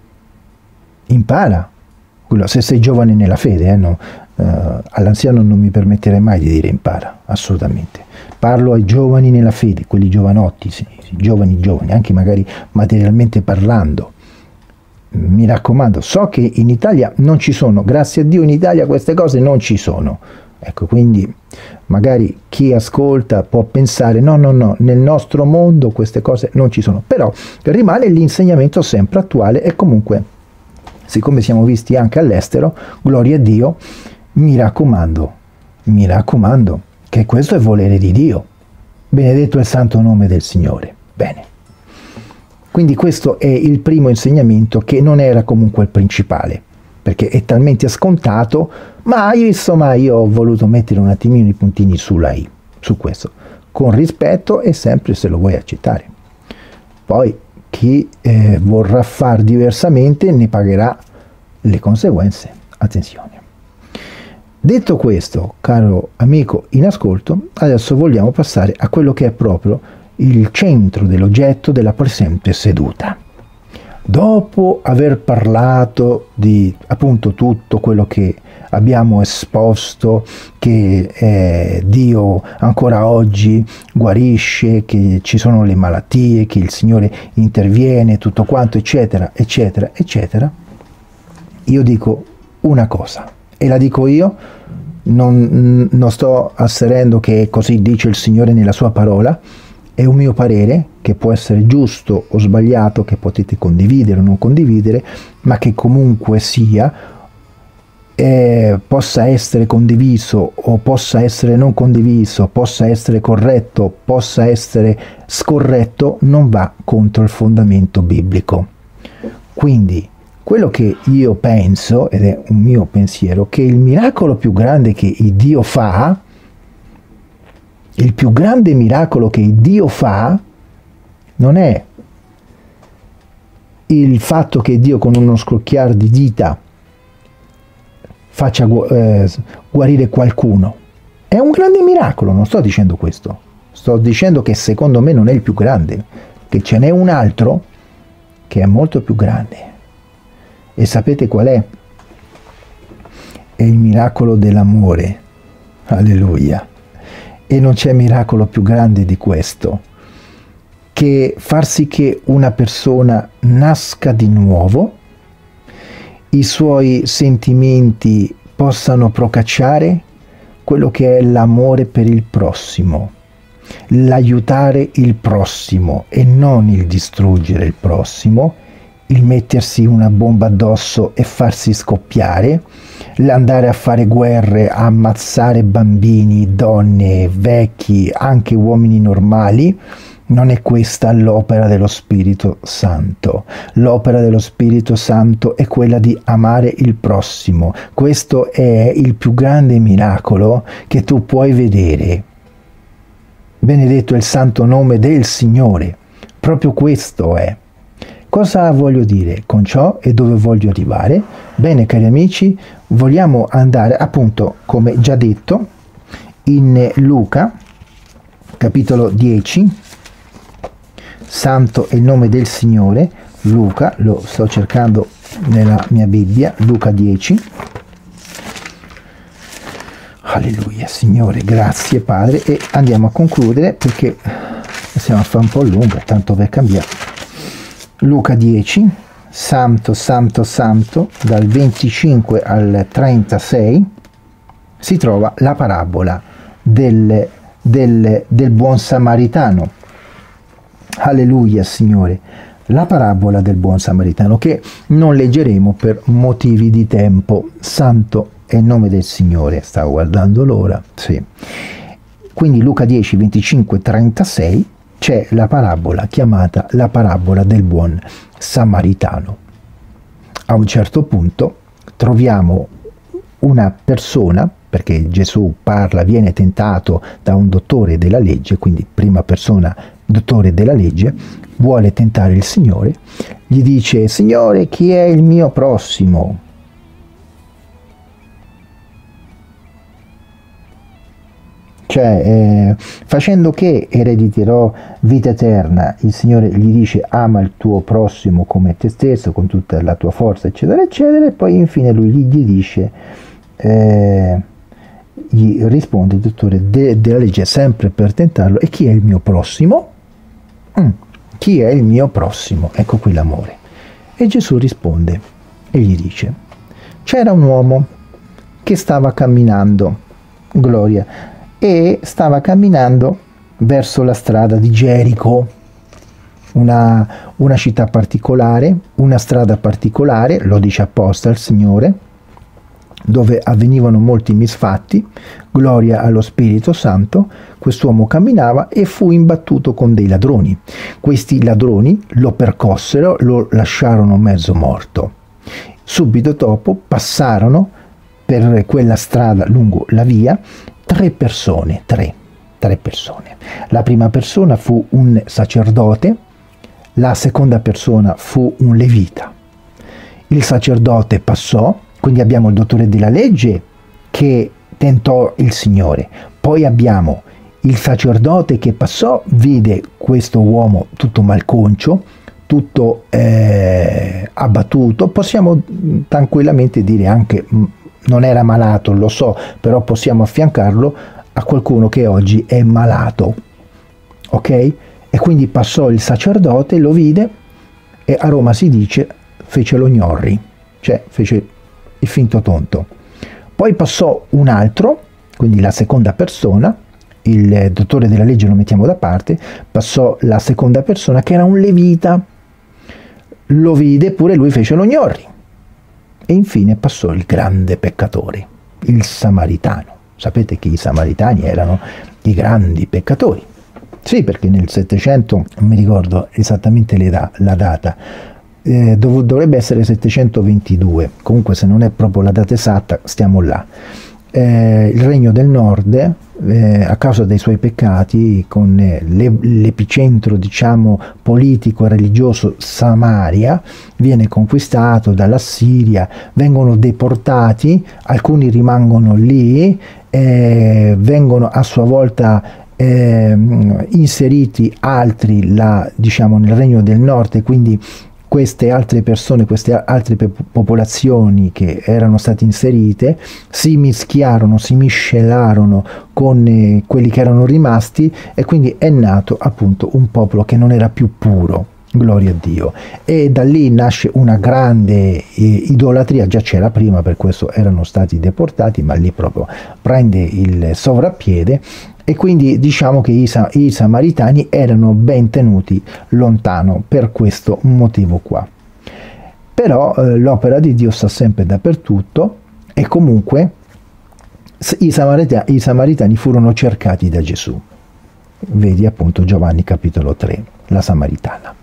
impara, quello, se sei giovane nella fede, eh, no, uh, all'anziano non mi permetterei mai di dire impara, assolutamente, parlo ai giovani nella fede, quelli giovanotti, sì, sì, giovani giovani, anche magari materialmente parlando, mi raccomando, so che in Italia non ci sono, grazie a Dio in Italia queste cose non ci sono. Ecco, quindi magari chi ascolta può pensare no, no, no, nel nostro mondo queste cose non ci sono, però rimane l'insegnamento sempre attuale e comunque, siccome siamo visti anche all'estero, gloria a Dio, mi raccomando, mi raccomando, che questo è volere di Dio. Benedetto il santo nome del Signore. Bene. Quindi questo è il primo insegnamento, che non era comunque il principale, perché è talmente scontato, ma io, insomma, io ho voluto mettere un attimino i puntini sulla I, su questo, con rispetto e sempre se lo vuoi accettare. Poi chi eh, vorrà far diversamente ne pagherà le conseguenze. Attenzione. Detto questo, caro amico in ascolto, adesso vogliamo passare a quello che è proprio il centro dell'oggetto della presente seduta. Dopo aver parlato di appunto tutto quello che abbiamo esposto, che eh, Dio ancora oggi guarisce, che ci sono le malattie, che il Signore interviene, tutto quanto, eccetera, eccetera, eccetera, io dico una cosa, e la dico io, non, non sto asserendo che così dice il Signore nella sua parola, è un mio parere, che può essere giusto o sbagliato, che potete condividere o non condividere, ma che comunque sia, eh, possa essere condiviso o possa essere non condiviso, possa essere corretto, possa essere scorretto, non va contro il fondamento biblico. Quindi, quello che io penso, ed è un mio pensiero, che il miracolo più grande che Dio fa, il più grande miracolo che Dio fa non è il fatto che Dio con uno scrocchiar di dita faccia eh, guarire qualcuno. È un grande miracolo, non sto dicendo questo. Sto dicendo che secondo me non è il più grande, che ce n'è un altro che è molto più grande. E sapete qual è? È il miracolo dell'amore. Alleluia. E non c'è miracolo più grande di questo, che far sì che una persona nasca di nuovo, i suoi sentimenti possano procacciare quello che è l'amore per il prossimo, l'aiutare il prossimo e non il distruggere il prossimo, il mettersi una bomba addosso e farsi scoppiare, l'andare a fare guerre, a ammazzare bambini, donne, vecchi, anche uomini normali. Non è questa l'opera dello Spirito Santo. L'opera dello Spirito Santo è quella di amare il prossimo. Questo è il più grande miracolo che tu puoi vedere. Benedetto è il santo nome del Signore. Proprio questo è. Cosa voglio dire con ciò e dove voglio arrivare? Bene, cari amici, vogliamo andare appunto, come già detto, in Luca, capitolo dieci, santo è il nome del Signore. Luca, lo sto cercando nella mia Bibbia, Luca dieci. Alleluia, Signore, grazie Padre, e andiamo a concludere perché stiamo a fare un po' lunga, tanto per cambiare. Luca dieci, santo, santo, santo, dal venticinque al trentasei, si trova la parabola del, del, del buon samaritano. Alleluia, Signore, la parabola del buon samaritano, che non leggeremo per motivi di tempo. Santo è il nome del Signore. Stavo guardando l'ora, sì. Quindi Luca dieci, venticinque, trentasei c'è la parabola chiamata la parabola del buon samaritano. A un certo punto troviamo una persona, perché Gesù parla, viene tentato da un dottore della legge, quindi prima persona dottore della legge, vuole tentare il Signore, gli dice: Signore, chi è il mio prossimo? Cioè, eh, facendo che erediterò vita eterna, il Signore gli dice: ama il tuo prossimo come te stesso, con tutta la tua forza, eccetera, eccetera, e poi infine lui gli dice, eh, gli risponde il dottore de della legge, sempre per tentarlo: e chi è il mio prossimo? Mm, chi è il mio prossimo? Ecco qui l'amore. E Gesù risponde e gli dice: c'era un uomo che stava camminando, gloria, e stava camminando verso la strada di Gerico, una, una città particolare, una strada particolare, lo dice apposta il Signore, dove avvenivano molti misfatti. Gloria allo Spirito Santo. Quest'uomo camminava e fu imbattuto con dei ladroni. Questi ladroni lo percossero, lo lasciarono mezzo morto. Subito dopo passarono per quella strada lungo la via tre persone, tre, tre persone. La prima persona fu un sacerdote, la seconda persona fu un levita. Il sacerdote passò, quindi abbiamo il dottore della legge che tentò il Signore, poi abbiamo il sacerdote che passò, vide questo uomo tutto malconcio, tutto eh, abbattuto, possiamo tranquillamente dire anche non era malato, lo so, però possiamo affiancarlo a qualcuno che oggi è malato, ok? E quindi passò il sacerdote, lo vide e a Roma si dice fece lo gnorri, cioè fece il finto tonto. Poi passò un altro, quindi la seconda persona, il dottore della legge lo mettiamo da parte, passò la seconda persona che era un levita, lo vide, pure lui fece lo gnorri. E infine passò il grande peccatore, il samaritano. Sapete che i samaritani erano i grandi peccatori. Sì, perché nel settecento, non mi ricordo esattamente la, la data, eh, dov dovrebbe essere settecentoventidue, comunque se non è proprio la data esatta, stiamo là. Eh, il regno del nord, eh, a causa dei suoi peccati, con eh, l'epicentro diciamo politico e religioso Samaria, viene conquistato dalla Siria, vengono deportati, alcuni rimangono lì, eh, vengono a sua volta eh, inseriti altri là, diciamo, nel regno del nord, e quindi queste altre persone, queste altre popolazioni che erano state inserite si mischiarono, si miscelarono con eh, quelli che erano rimasti, e quindi è nato appunto un popolo che non era più puro, gloria a Dio, e da lì nasce una grande eh, idolatria. Già c'era prima, per questo erano stati deportati, ma lì proprio prende il sovrappiede. E quindi diciamo che i, i samaritani erano ben tenuti lontano per questo motivo qua. Però eh, l'opera di Dio sta sempre dappertutto, e comunque i samaritani, i samaritani furono cercati da Gesù. Vedi appunto Giovanni capitolo tre, la Samaritana.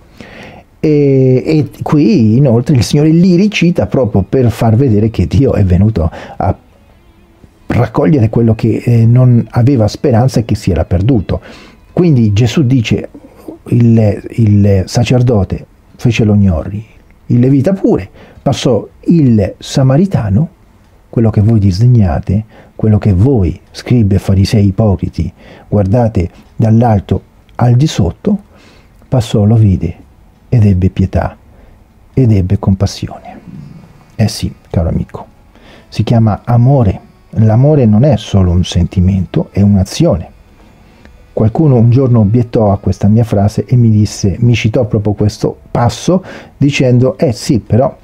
E, e qui inoltre il Signore li ricita proprio per far vedere che Dio è venuto a raccogliere quello che eh, non aveva speranza e che si era perduto. Quindi Gesù dice, il, il sacerdote fece lo gnorri, il levita pure, passò il samaritano, quello che voi disdegnate, quello che voi, scribi e farisei ipocriti, guardate dall'alto al di sotto, passò, lo vide ed ebbe pietà ed ebbe compassione. Eh sì, caro amico, si chiama amore. L'amore non è solo un sentimento, è un'azione. Qualcuno un giorno obiettò a questa mia frase e mi disse, mi citò proprio questo passo dicendo, eh sì, però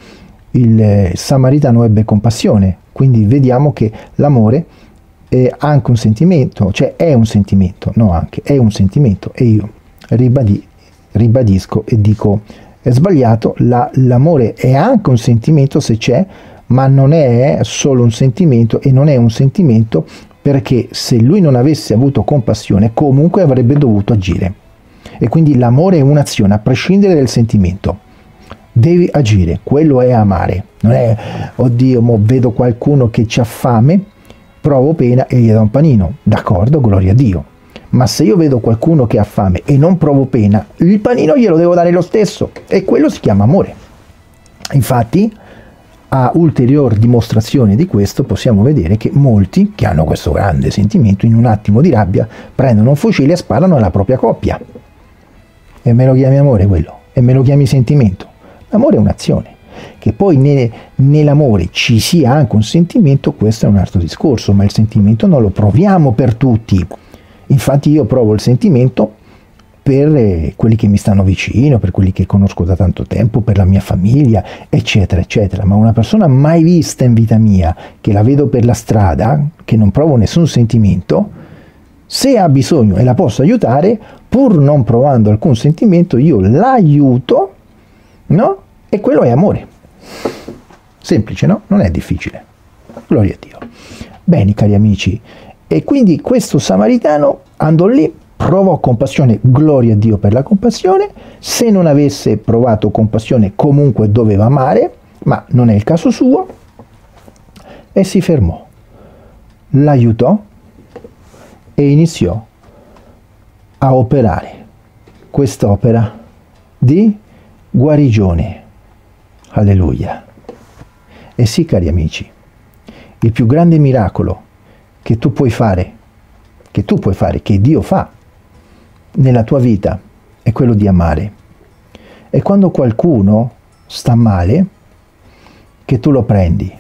il samaritano ebbe compassione, quindi vediamo che l'amore è anche un sentimento, cioè è un sentimento, no anche, è un sentimento, e io ribadi, ribadisco e dico, è sbagliato, la, l'amore è anche un sentimento se c'è, ma non è solo un sentimento, e non è un sentimento perché se lui non avesse avuto compassione comunque avrebbe dovuto agire. E quindi l'amore è un'azione a prescindere dal sentimento, devi agire, quello è amare. Non è, oddio, mo vedo qualcuno che c'ha fame, provo pena e gli do un panino, d'accordo, gloria a Dio, ma se io vedo qualcuno che ha fame e non provo pena, il panino glielo devo dare lo stesso, e quello si chiama amore. Infatti, a ulterior dimostrazione di questo possiamo vedere che molti che hanno questo grande sentimento in un attimo di rabbia prendono un fucile e sparano alla propria coppia. E me lo chiami amore quello? E me lo chiami sentimento? L'amore è un'azione. Che poi ne, nell'amore ci sia anche un sentimento, questo è un altro discorso, ma il sentimento non lo proviamo per tutti. Infatti io provo il sentimento per eh, quelli che mi stanno vicino, per quelli che conosco da tanto tempo, per la mia famiglia, eccetera, eccetera. Ma una persona mai vista in vita mia, che la vedo per la strada, che non provo nessun sentimento, se ha bisogno e la posso aiutare, pur non provando alcun sentimento, io l'aiuto, no? E quello è amore. Semplice, no? Non è difficile. Gloria a Dio. Bene, cari amici. E quindi questo samaritano andò lì, provò compassione, gloria a Dio per la compassione. Se non avesse provato compassione comunque doveva amare, ma non è il caso suo, e si fermò, l'aiutò e iniziò a operare quest'opera di guarigione. Alleluia. E sì, cari amici, il più grande miracolo che tu puoi fare, che tu puoi fare, che Dio fa nella tua vita, è quello di amare. E quando qualcuno sta male, che tu lo prendi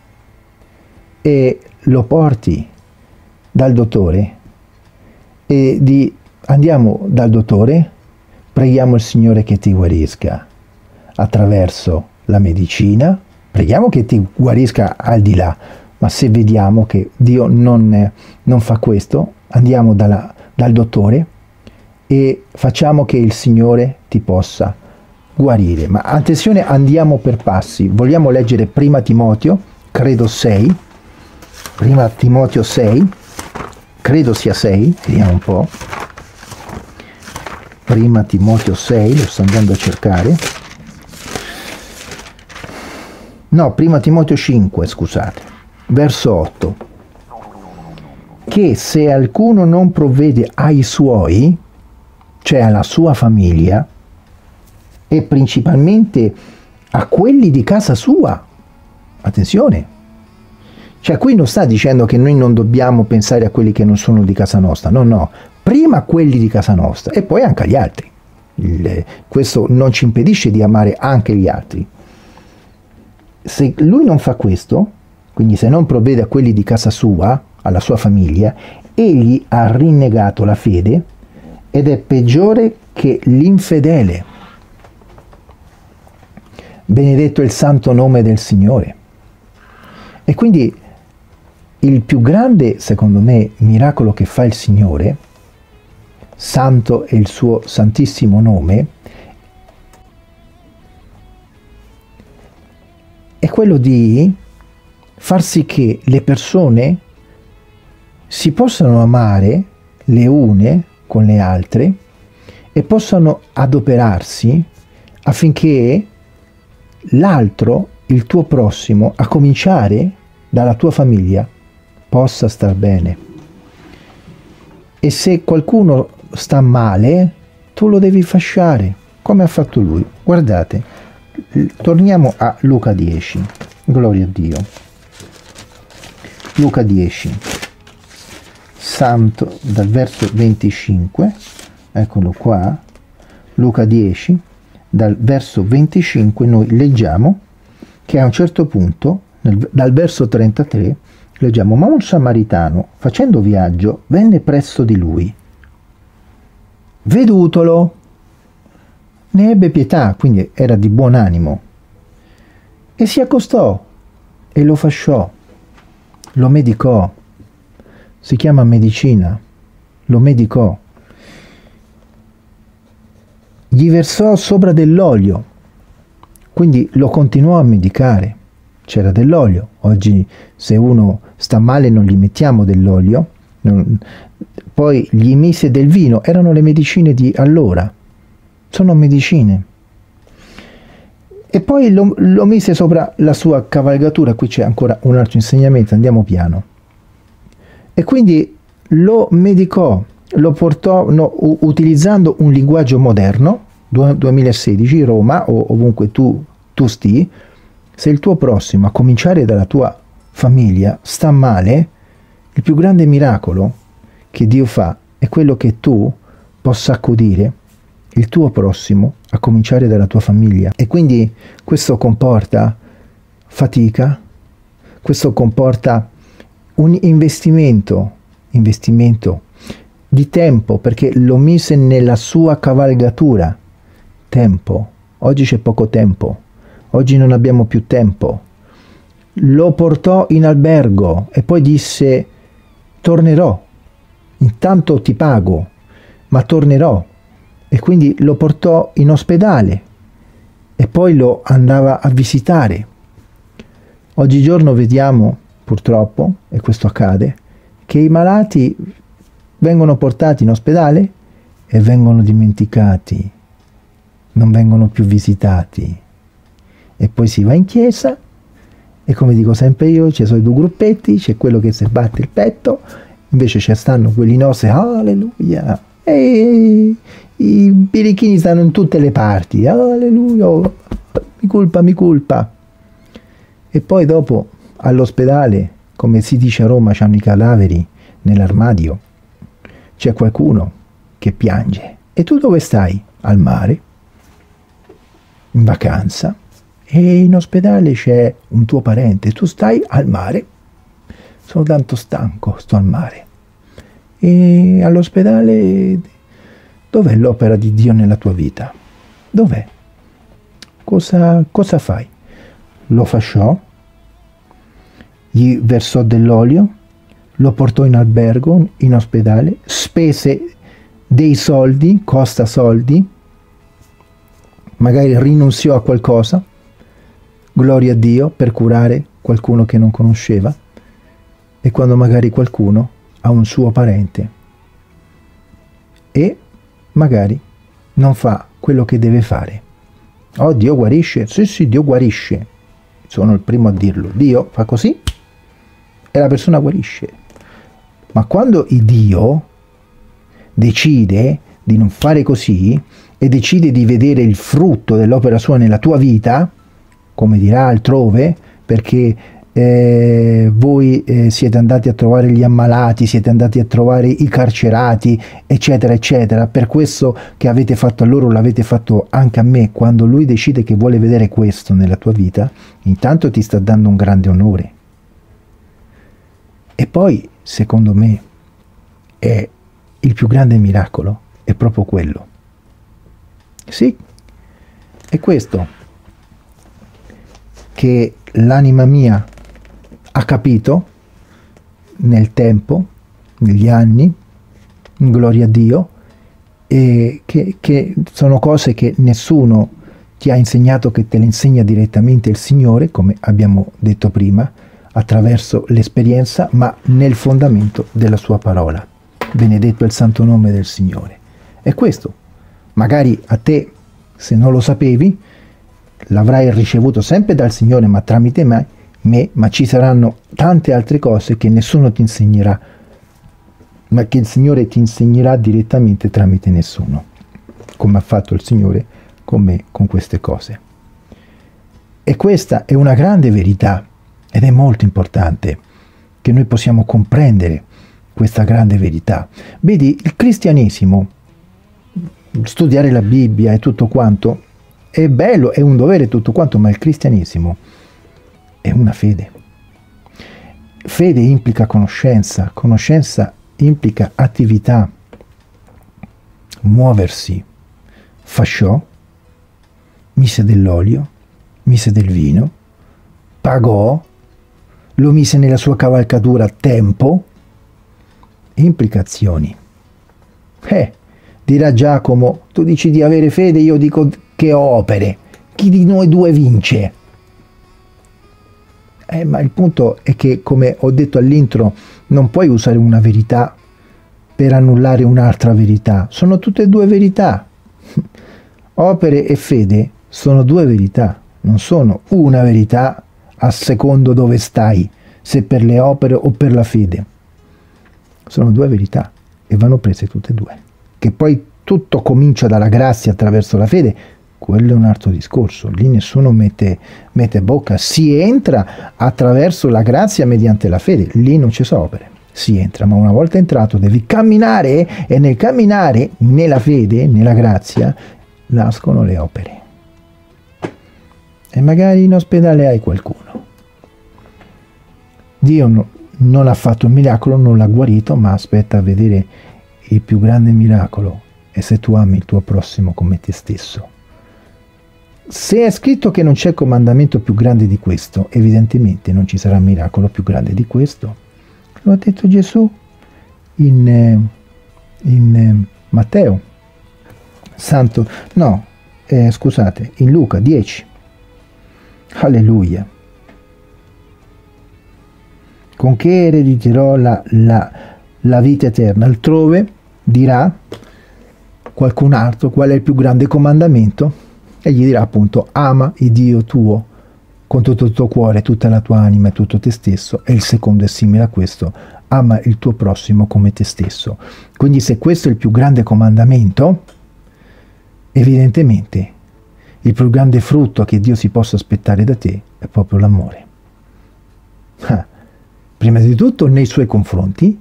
e lo porti dal dottore e di andiamo dal dottore, preghiamo il Signore che ti guarisca attraverso la medicina, preghiamo che ti guarisca al di là, ma se vediamo che Dio non, non fa questo, andiamo dalla, dal dottore e facciamo che il Signore ti possa guarire. Ma attenzione, andiamo per passi. Vogliamo leggere prima Timoteo, credo sei, prima Timoteo sei, credo sia sei, vediamo un po', prima Timoteo sei, lo sto andando a cercare, no, prima Timoteo cinque, scusate, verso otto, che se alcuno non provvede ai suoi, cioè alla sua famiglia, e principalmente a quelli di casa sua, attenzione, cioè qui non sta dicendo che noi non dobbiamo pensare a quelli che non sono di casa nostra, no, no, prima a quelli di casa nostra e poi anche agli altri. Il, questo non ci impedisce di amare anche gli altri. Se lui non fa questo, quindi se non provvede a quelli di casa sua, alla sua famiglia, egli ha rinnegato la fede ed è peggiore che l'infedele. Benedetto è il santo nome del Signore. E quindi il più grande, secondo me, miracolo che fa il Signore, santo è il suo santissimo nome, è quello di far sì che le persone si possano amare le une con le altre e possano adoperarsi affinché l'altro, il tuo prossimo, a cominciare dalla tua famiglia, possa star bene. E se qualcuno sta male, tu lo devi fasciare, come ha fatto lui. Guardate, torniamo a Luca dieci, gloria a Dio. Luca dieci, santo, dal verso venticinque, eccolo qua, Luca dieci, dal verso venticinque noi leggiamo che a un certo punto, nel, dal verso trentatré, leggiamo: ma un samaritano, facendo viaggio, venne presso di lui. Vedutolo, ne ebbe pietà, quindi era di buon animo, e si accostò e lo fasciò, lo medicò. Si chiama medicina, lo medicò. Gli versò sopra dell'olio, quindi lo continuò a medicare. C'era dell'olio. Oggi se uno sta male non gli mettiamo dell'olio. Poi gli mise del vino, erano le medicine di allora, sono medicine. E poi lo, lo mise sopra la sua cavalgatura. Qui c'è ancora un altro insegnamento, andiamo piano. E quindi lo medicò, lo portò, no, utilizzando un linguaggio moderno, duemilasedici, Roma o ovunque tu, tu stii. Se il tuo prossimo, a cominciare dalla tua famiglia, sta male, il più grande miracolo che Dio fa è quello che tu possa accudire il tuo prossimo, a cominciare dalla tua famiglia. E quindi questo comporta fatica, questo comporta un investimento, investimento di tempo, perché lo mise nella sua cavalgatura. Tempo. Oggi c'è poco tempo. Oggi non abbiamo più tempo. Lo portò in albergo e poi disse: tornerò, intanto ti pago, ma tornerò. E quindi lo portò in ospedale e poi lo andava a visitare. Oggigiorno vediamo, purtroppo, e questo accade, che i malati vengono portati in ospedale e vengono dimenticati, non vengono più visitati. E poi si va in chiesa e, come dico sempre io, ci sono i due gruppetti, c'è quello che si batte il petto, invece ci stanno quelli nostri, alleluia, e i birichini stanno in tutte le parti, alleluia, oh, mi colpa, mi colpa. E poi dopo all'ospedale, come si dice a Roma, c'hanno i cadaveri nell'armadio, c'è qualcuno che piange. E tu dove stai? Al mare, in vacanza, e in ospedale c'è un tuo parente, tu stai al mare. Sono tanto stanco, sto al mare. E all'ospedale, dov'è l'opera di Dio nella tua vita? Dov'è? Cosa, cosa fai? Lo fasciò, gli versò dell'olio, lo portò in albergo, in ospedale, spese dei soldi, costa soldi, magari rinunziò a qualcosa, gloria a Dio, per curare qualcuno che non conosceva. E quando magari qualcuno ha un suo parente e magari non fa quello che deve fare. Oh, Dio guarisce? Sì, sì, Dio guarisce. Sono il primo a dirlo. Dio fa così e la persona guarisce. Ma quando il Dio decide di non fare così e decide di vedere il frutto dell'opera sua nella tua vita, come dirà altrove, perché eh, voi eh, siete andati a trovare gli ammalati, siete andati a trovare i carcerati, eccetera, eccetera, per questo che avete fatto a loro l'avete fatto anche a me. Quando lui decide che vuole vedere questo nella tua vita, intanto ti sta dando un grande onore. E poi, secondo me, è il più grande miracolo, è proprio quello. Sì, è questo che l'anima mia ha capito nel tempo, negli anni, gloria a Dio, e che, che sono cose che nessuno ti ha insegnato, che te le insegna direttamente il Signore, come abbiamo detto prima, attraverso l'esperienza, ma nel fondamento della sua parola. Benedetto è il santo nome del Signore. È questo. Magari a te, se non lo sapevi, l'avrai ricevuto sempre dal Signore, ma tramite me, me, ma ci saranno tante altre cose che nessuno ti insegnerà, ma che il Signore ti insegnerà direttamente tramite nessuno, come ha fatto il Signore con me con queste cose. E questa è una grande verità, ed è molto importante che noi possiamo comprendere questa grande verità. Vedi, il cristianesimo, studiare la Bibbia e tutto quanto, è bello, è un dovere tutto quanto, ma il cristianesimo è una fede. Fede implica conoscenza, conoscenza implica attività, muoversi. Fasciò, mise dell'olio, mise del vino, pagò, lo mise nella sua cavalcatura a tempo, implicazioni. Eh, dirà Giacomo, tu dici di avere fede, io dico che opere, chi di noi due vince? Eh, ma il punto è che, come ho detto all'intro, non puoi usare una verità per annullare un'altra verità, sono tutte e due verità. Opere e fede sono due verità, non sono una verità a secondo dove stai, se per le opere o per la fede. Sono due verità e vanno prese tutte e due. Che poi tutto comincia dalla grazia attraverso la fede, quello è un altro discorso, lì nessuno mette, mette bocca, si entra attraverso la grazia mediante la fede, lì non ci sono opere, si entra, ma una volta entrato devi camminare, e nel camminare nella fede, nella grazia, nascono le opere. E magari in ospedale hai qualcuno. Dio no, non ha fatto un miracolo, non l'ha guarito, ma aspetta a vedere il più grande miracolo, e se tu ami il tuo prossimo come te stesso. Se è scritto che non c'è comandamento più grande di questo, evidentemente non ci sarà miracolo più grande di questo. Lo ha detto Gesù in, in Matteo. Santo, no, eh, scusate, in Luca dieci. Alleluia. Con che erediterò la, la, la vita eterna? Altrove dirà qualcun altro qual è il più grande comandamento, e gli dirà appunto: ama il Dio tuo con tutto il tuo cuore, tutta la tua anima e tutto te stesso, e il secondo è simile a questo: ama il tuo prossimo come te stesso. Quindi se questo è il più grande comandamento, evidentemente il più grande frutto che Dio si possa aspettare da te è proprio l'amore. Ah, prima di tutto nei suoi confronti,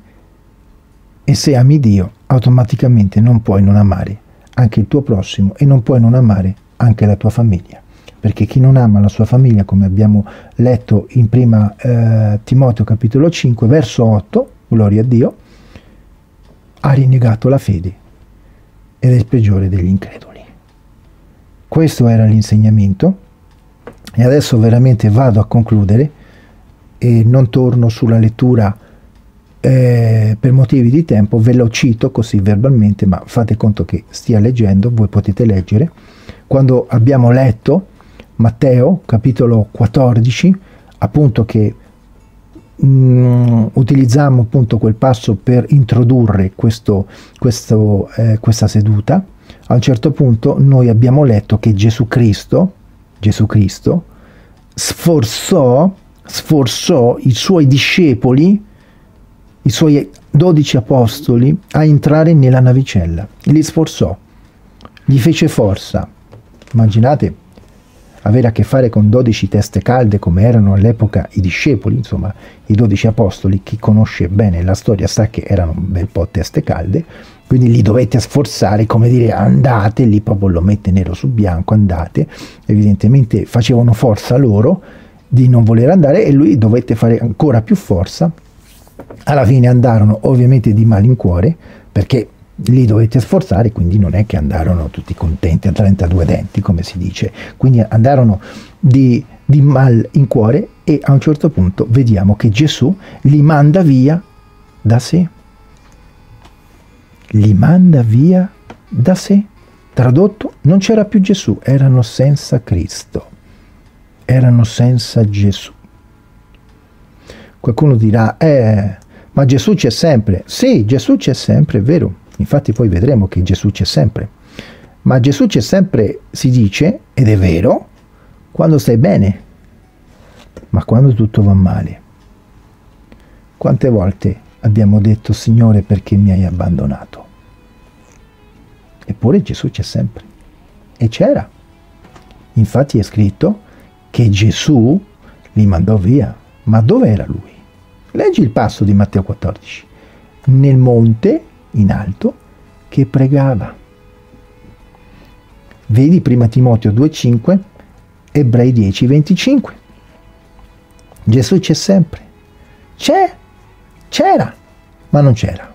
e se ami Dio automaticamente non puoi non amare anche il tuo prossimo, e non puoi non amare anche la tua famiglia, perché chi non ama la sua famiglia, come abbiamo letto in prima eh, Timoteo capitolo cinque verso otto, gloria a Dio, ha rinnegato la fede ed è il peggiore degli increduli. Questo era l'insegnamento, e adesso veramente vado a concludere e non torno sulla lettura eh, per motivi di tempo, ve lo cito così verbalmente, ma fate conto che stia leggendo, voi potete leggere. Quando abbiamo letto Matteo capitolo quattordici, appunto che mh, utilizziamo appunto quel passo per introdurre questo, questo, eh, questa seduta, a un certo punto noi abbiamo letto che Gesù Cristo, Gesù Cristo sforzò, sforzò i suoi discepoli, i suoi dodici apostoli, a entrare nella navicella. Li sforzò, gli fece forza. Immaginate avere a che fare con dodici teste calde come erano all'epoca i discepoli, insomma i dodici apostoli. Chi conosce bene la storia sa che erano un bel po' teste calde, quindi li dovete sforzare, come dire andate, lì proprio lo mette nero su bianco, andate. Evidentemente facevano forza loro di non voler andare, e lui dovette fare ancora più forza. Alla fine andarono ovviamente di malincuore, perché li dovete sforzare, quindi non è che andarono tutti contenti a trentadue denti, come si dice, quindi andarono di, di malincuore, e a un certo punto vediamo che Gesù li manda via da sé. Li manda via da sé. Tradotto, non c'era più Gesù, erano senza Cristo, erano senza Gesù. Qualcuno dirà, eh, ma Gesù c'è sempre. Sì, Gesù c'è sempre, è vero. Infatti poi vedremo che Gesù c'è sempre. Ma Gesù c'è sempre, si dice, ed è vero, quando stai bene. Ma quando tutto va male. Quante volte abbiamo detto: Signore, perché mi hai abbandonato? Eppure Gesù c'è sempre. E c'era. Infatti è scritto che Gesù li mandò via. Ma dove era lui? Leggi il passo di Matteo quattordici. Nel monte, in alto, che pregava. Vedi prima Timoteo due cinque, Ebrei dieci venticinque. Gesù c'è sempre. C'è, c'era, ma non c'era.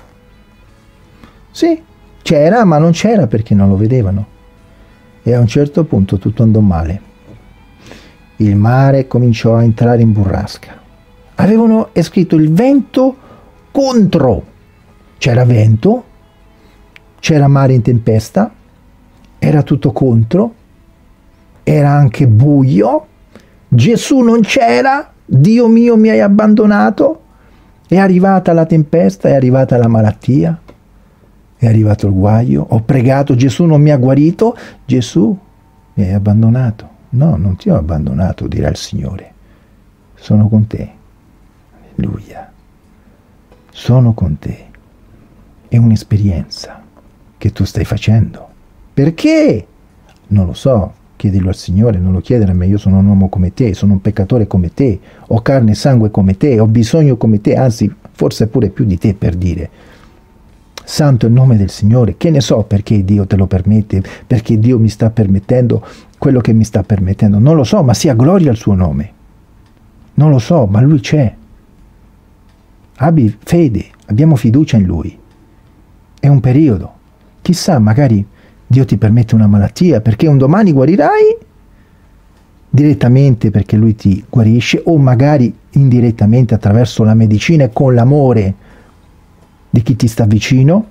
Sì, c'era, ma non c'era perché non lo vedevano. E a un certo punto tutto andò male. Il mare cominciò a entrare in burrasca. Avevano scritto il vento contro. C'era vento, c'era mare in tempesta, era tutto contro, era anche buio, Gesù non c'era, Dio mio mi hai abbandonato, è arrivata la tempesta, è arrivata la malattia, è arrivato il guaio, ho pregato, Gesù non mi ha guarito, Gesù mi hai abbandonato. No, non ti ho abbandonato, dirà il Signore, sono con te. Alleluia. Sono con te. È un'esperienza che tu stai facendo. Perché? Non lo so, chiedilo al Signore, non lo chiedere a me, io sono un uomo come te, sono un peccatore come te, ho carne e sangue come te, ho bisogno come te, anzi, forse pure più di te per dire. Santo il nome del Signore, che ne so perché Dio te lo permette, perché Dio mi sta permettendo quello che mi sta permettendo, non lo so, ma sia gloria al suo nome. Non lo so, ma Lui c'è. Abbi fede, abbiamo fiducia in Lui. È un periodo. Chissà, magari Dio ti permette una malattia perché un domani guarirai direttamente perché Lui ti guarisce, o magari indirettamente attraverso la medicina e con l'amore di chi ti sta vicino,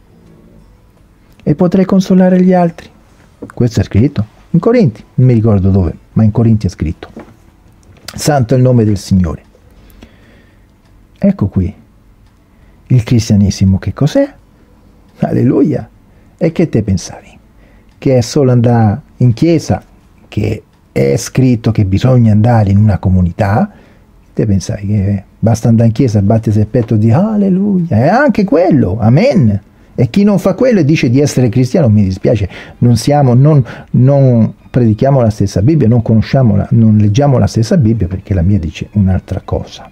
e potrai consolare gli altri. Questo è scritto in Corinti, non mi ricordo dove, ma in Corinti è scritto. Santo è il nome del Signore. Ecco qui il cristianesimo. Che cos'è? Alleluia. E che te pensavi? Che è solo andare in chiesa, che è scritto che bisogna andare in una comunità? Te pensavi che basta andare in chiesa, battersi il petto e dire alleluia? È anche quello, amen. E chi non fa quello e dice di essere cristiano, mi dispiace, non siamo, non, non predichiamo la stessa Bibbia, non conosciamo, la, non leggiamo la stessa Bibbia, perché la mia dice un'altra cosa.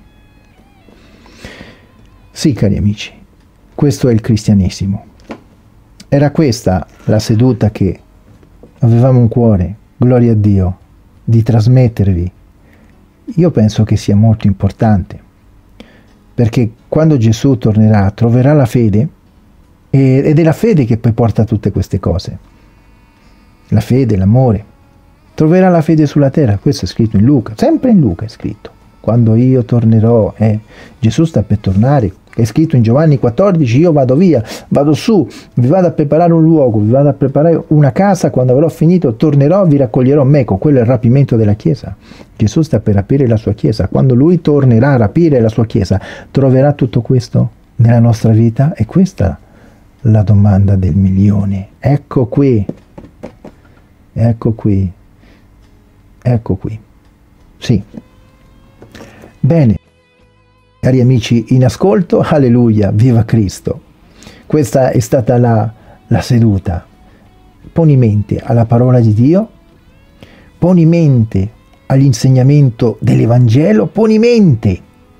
Sì, cari amici, questo è il cristianesimo. Era questa la seduta che avevamo in cuore, gloria a Dio, di trasmettervi. Io penso che sia molto importante, perché quando Gesù tornerà troverà la fede, ed è la fede che poi porta a tutte queste cose. La fede, l'amore. Troverà la fede sulla terra, questo è scritto in Luca, sempre in Luca è scritto. Quando io tornerò, eh, Gesù sta per tornare, è scritto in Giovanni quattordici, io vado via, vado su, vi vado a preparare un luogo, vi vado a preparare una casa, quando avrò finito tornerò, vi raccoglierò meco. Quello è il rapimento della Chiesa. Gesù sta per rapire la sua Chiesa. Quando Lui tornerà a rapire la sua Chiesa, troverà tutto questo nella nostra vita? E questa è la domanda del milione. Ecco qui, ecco qui, ecco qui. Sì. Bene. Cari amici in ascolto, alleluia, viva Cristo. Questa è stata la, la seduta. Poni mente alla parola di Dio, poni mente all'insegnamento dell'Evangelo, poni mente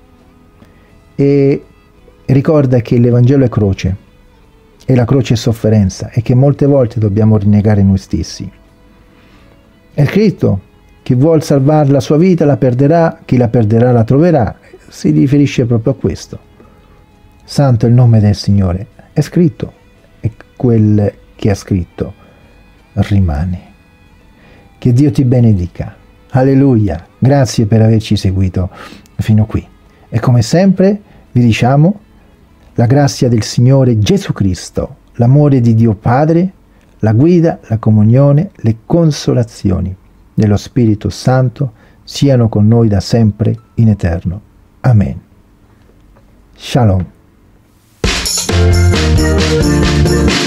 e ricorda che l'Evangelo è croce e la croce è sofferenza e che molte volte dobbiamo rinnegare noi stessi. È scritto: chi vuol salvare la sua vita la perderà, chi la perderà la troverà. Si riferisce proprio a questo. Santo è il nome del Signore. È scritto, e quel che ha scritto rimane. Che Dio ti benedica. Alleluia. Grazie per averci seguito fino qui. E come sempre vi diciamo la grazia del Signore Gesù Cristo, l'amore di Dio Padre, la guida, la comunione, le consolazioni dello Spirito Santo siano con noi da sempre in eterno. Amen. Shalom.